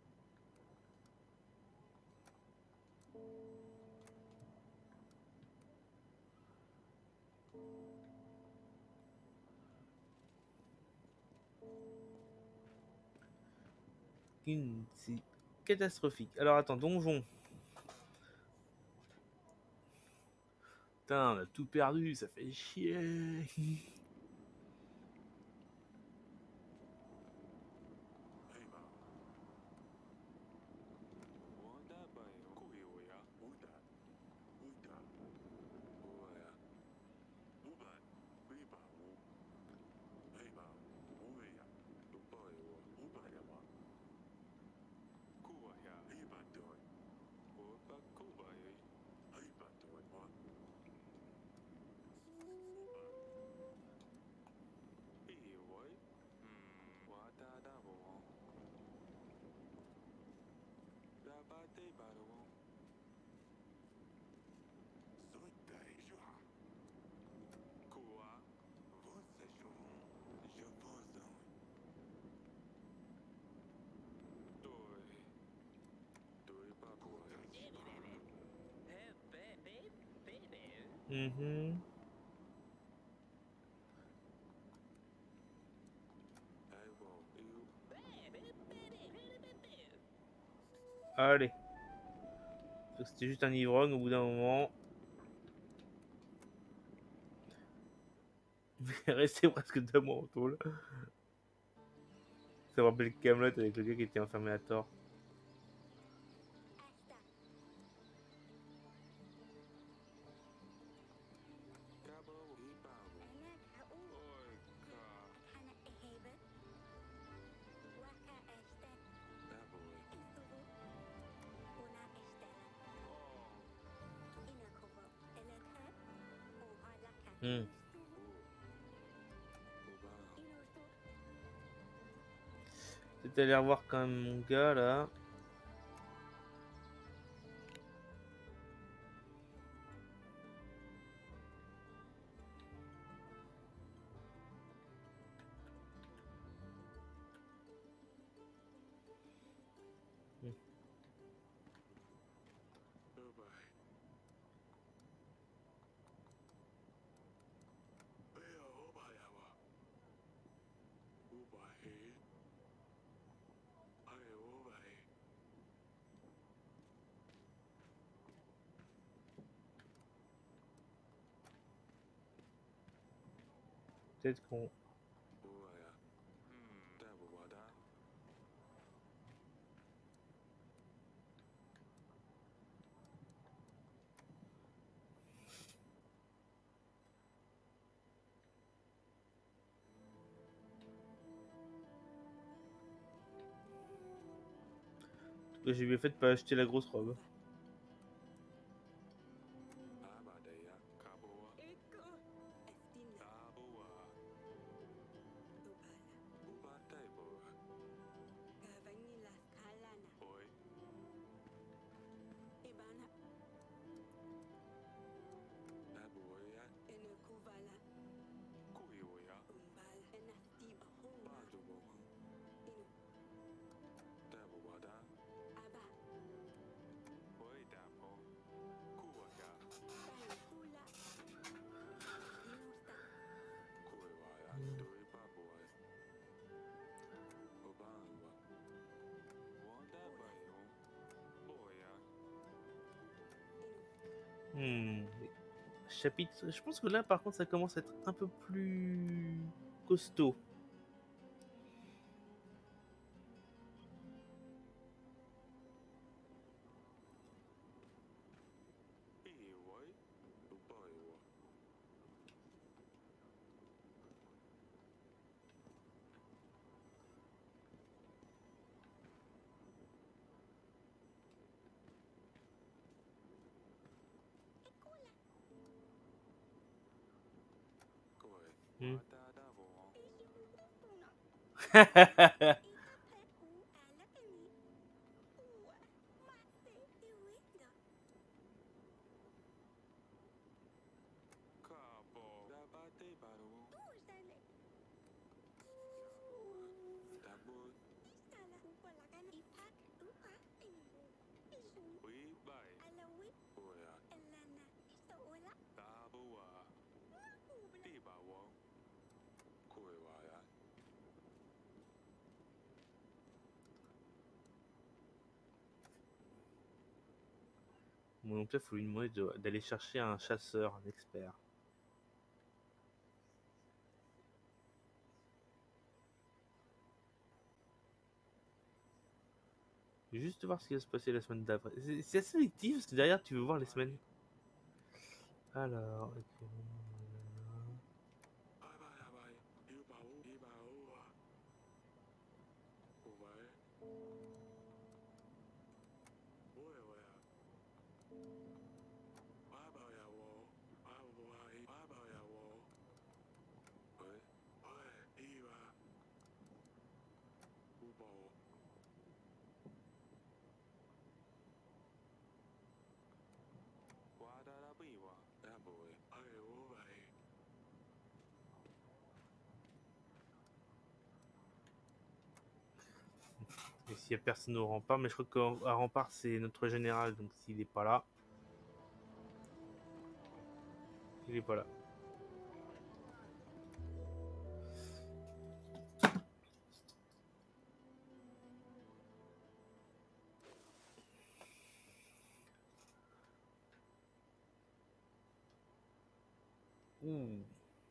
C'est catastrophique. Alors attends, donjon. Putain, on a tout perdu, ça fait chier. Mmh. Allez. C'était juste un ivrogne au bout d'un moment. Resté presque deux mois en tôle. Ça me rappelle Camelot avec le gars qui était enfermé à tort. Hmm. Peut-être aller revoir quand même mon gars là. Peut-être qu'on... J'ai bien fait de pas acheter la grosse robe. chapitre. Je pense que là, par contre, ça commence à être un peu plus costaud. Hmm. Bon, donc là, il faut lui demander de- d'aller chercher un chasseur, un expert. Juste voir ce qui va se passer la semaine d'après. C'est c'est assez addictif parce que derrière, tu veux voir les semaines. Alors. Ok. Et s'il y a personne au rempart, mais je crois qu'à rempart, c'est notre général, donc s'il est pas là, il est pas là. Ouh.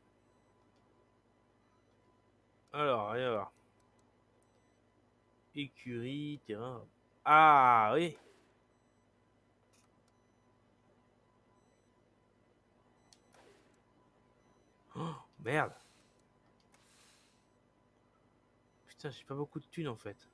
Alors, rien à voir. Écurie, terrain. Ah oui. Oh, merde. Putain, j'ai pas beaucoup de thunes en fait.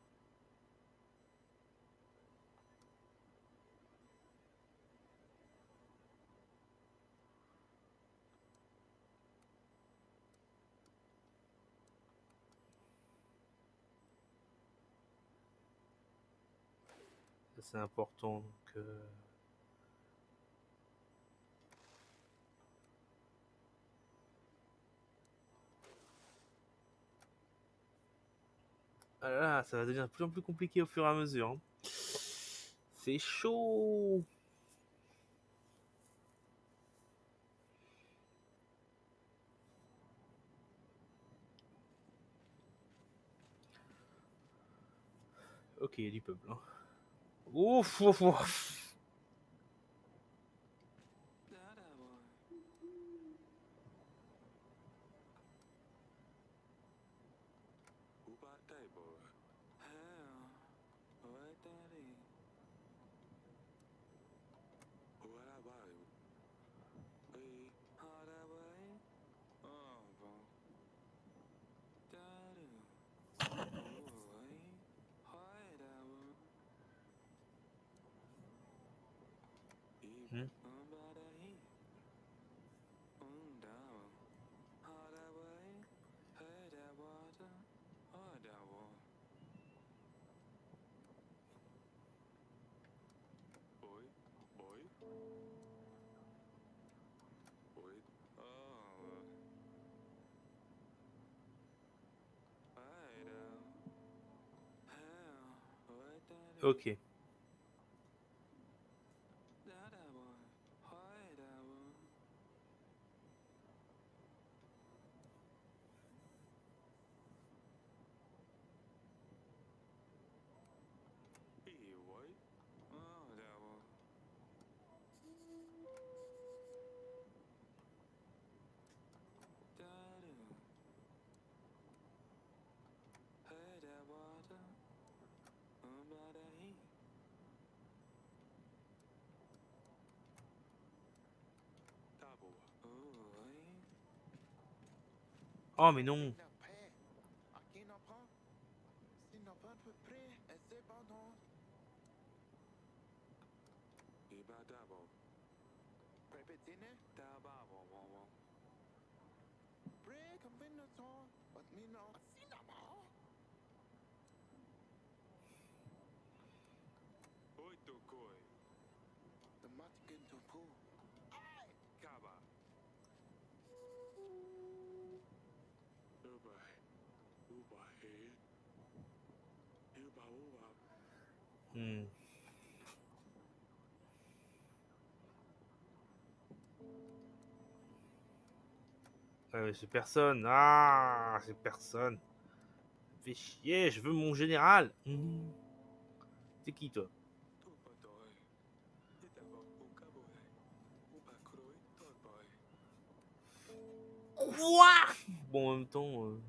Ça, c'est important. Donc, euh... ah là là, ça va devenir de plus en plus compliqué au fur et à mesure. Hein. C'est chaud. Ok, il y a du peuple. Hein. Ouf, ouf, ouf. Hmm. Ok. Oh mais non. Hmm. Ouais, mais c'est personne. Ah, c'est personne. Fais chier, je veux mon général. Hmm. C'est qui toi? Quoi? Bon, en même temps. euh,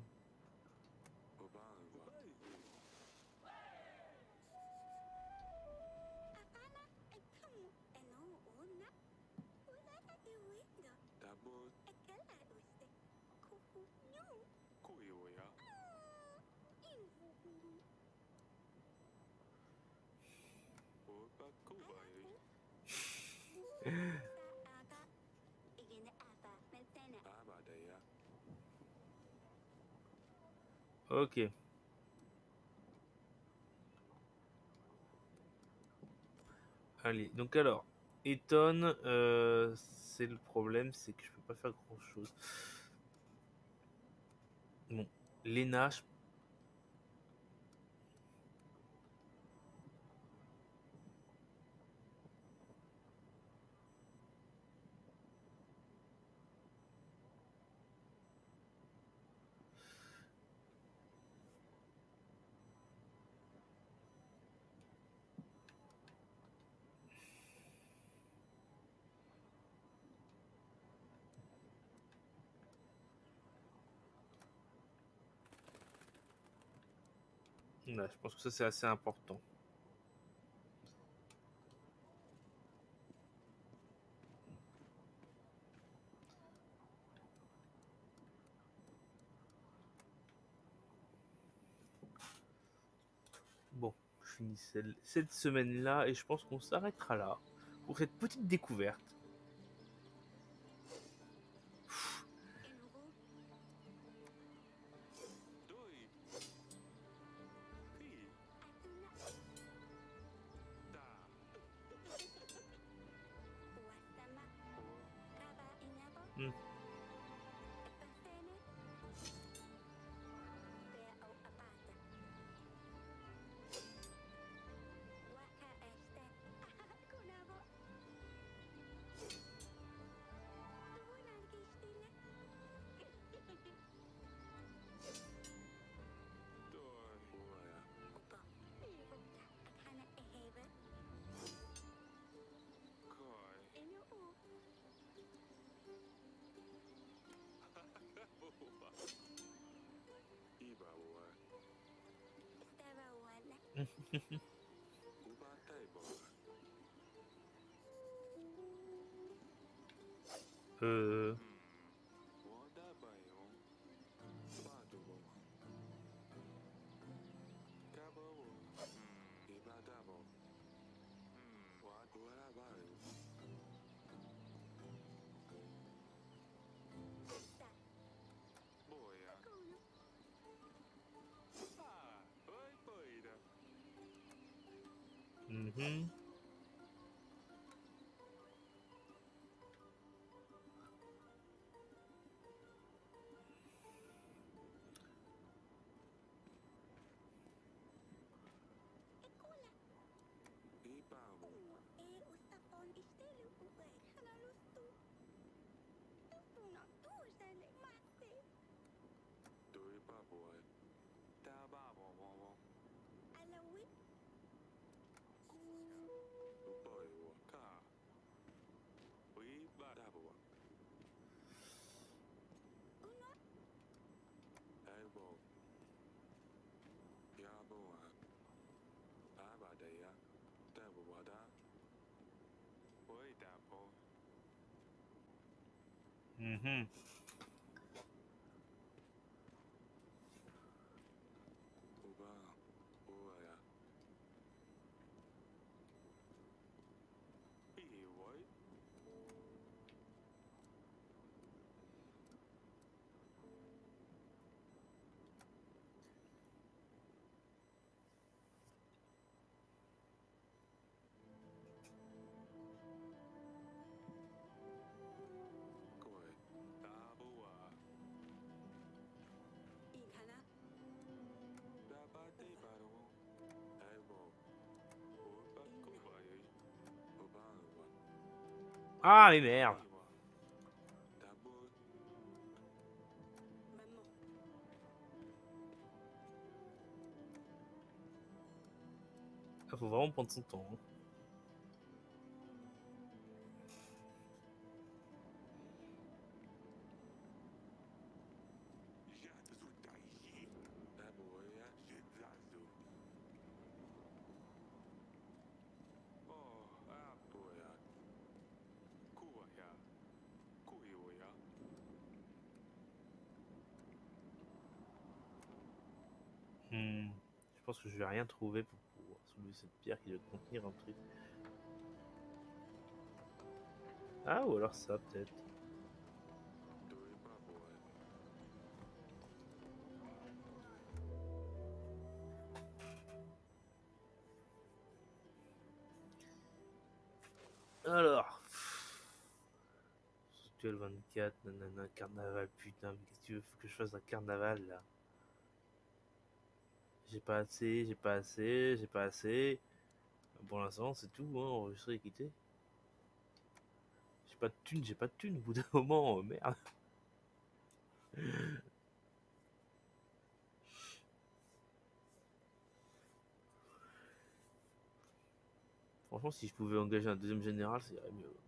Ok. Allez, donc alors, Eton, euh, c'est le problème, c'est que je peux pas faire grand chose. Bon, Lena, je- ouais, je pense que ça c'est assez important. Bon, je finis celle- cette semaine-là et je pense qu'on s'arrêtera là pour cette petite découverte. Hmm. Euh, mhm. Mhm. Ah mais merde. Il faut vraiment prendre son temps. Hein. Hmm. Je pense que je vais rien trouver pour pouvoir soulever cette pierre qui doit contenir un truc. Ah, ou alors ça, peut-être. Alors. Actuel vingt-quatre, nanana, carnaval, putain, mais qu'est-ce que tu veux que je fasse un carnaval là? J'ai pas assez, j'ai pas assez, j'ai pas assez. Pour l'instant, c'est tout, hein, enregistré et quitté. J'ai pas de thunes, j'ai pas de thunes au bout d'un moment, oh, merde. Franchement, si je pouvais engager un deuxième général, ça irait mieux.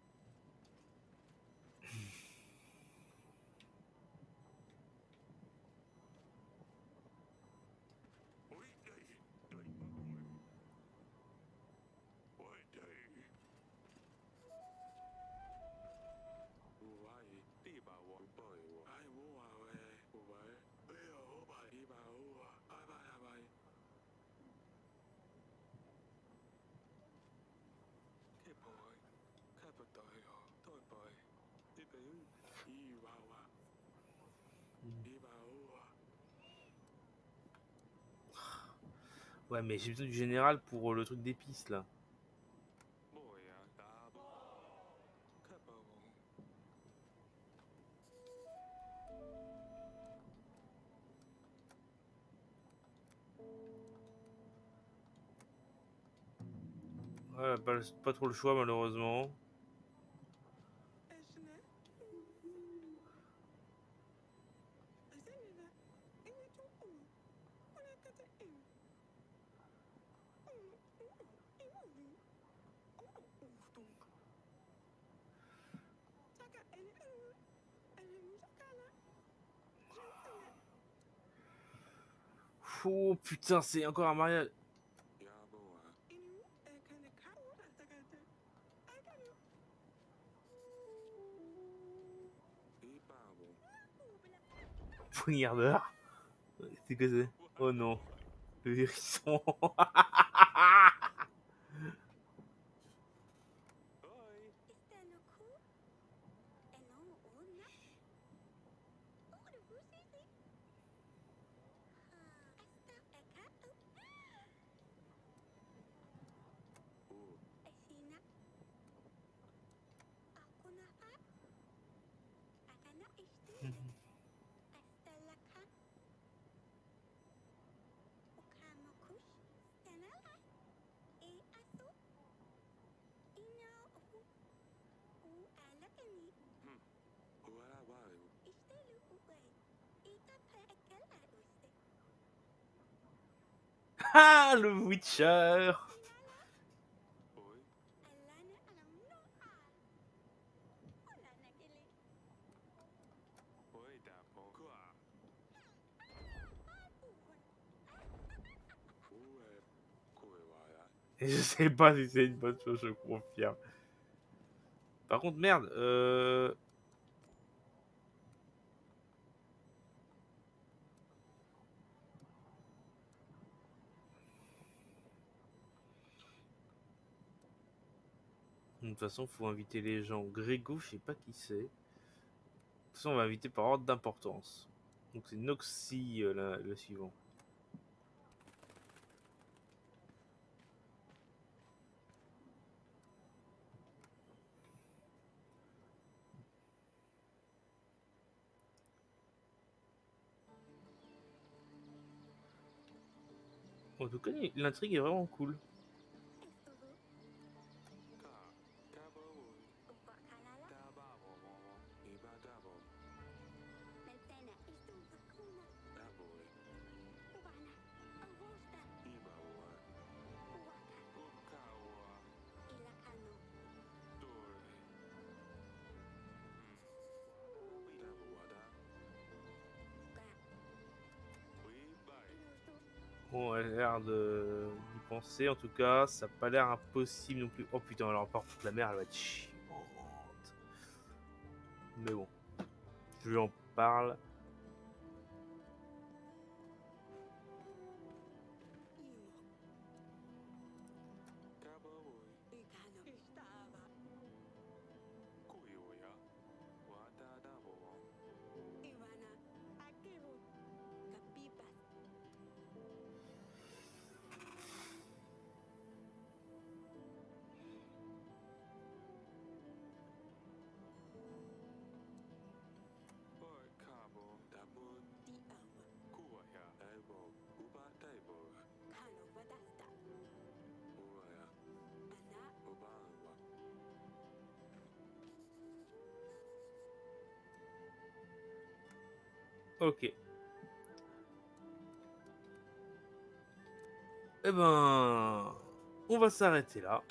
Ouais, mais j'ai besoin du général pour le truc d'épices là. Voilà, pas, pas trop le choix malheureusement. Oh putain, c'est encore un mariage. Poignardeur. C'est que c'est. Oh non. Le hérisson. Ah, le Witcher. Et je sais pas si c'est une bonne chose, je confirme. Par contre, merde, euh... de toute façon, faut inviter les gens. Grégo, je sais pas qui c'est. De toute façon, on va inviter par ordre d'importance. Donc c'est Noxy, euh, la- le suivant. En tout cas, l'intrigue est vraiment cool. Bon, elle a l'air de d'y penser. En tout cas, ça n'a pas l'air impossible non plus. Oh putain, alors par contre, la mer, elle va être chiante. Mais bon, je lui en parle. Ok. Eh ben, on va s'arrêter là.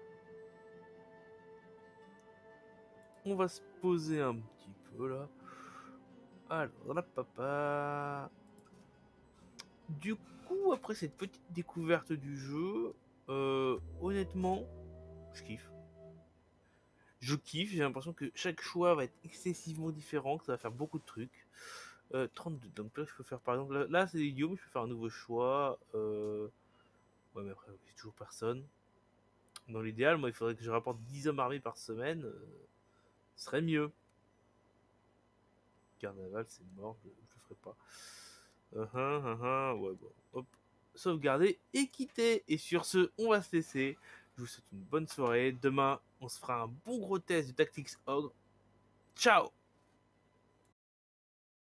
On va se poser un petit peu là. Alors, là, papa. Du coup, après cette petite découverte du jeu, euh, honnêtement, je kiffe. Je kiffe, j'ai l'impression que chaque choix va être excessivement différent, que ça va faire beaucoup de trucs. Euh, trente-deux, donc là je peux faire par exemple, là, là c'est idiot, mais je peux faire un nouveau choix. Euh... Ouais, mais après, c'est toujours personne. Dans l'idéal, moi il faudrait que je rapporte dix hommes armés par semaine, euh, ce serait mieux. Carnaval, c'est mort, je, je le ferai pas. Uh -huh, uh -huh, ouais, bon, hop, sauvegarder et quitter. Et sur ce, on va se laisser. Je vous souhaite une bonne soirée. Demain, on se fera un bon gros test de Tactics Ogre. Ciao!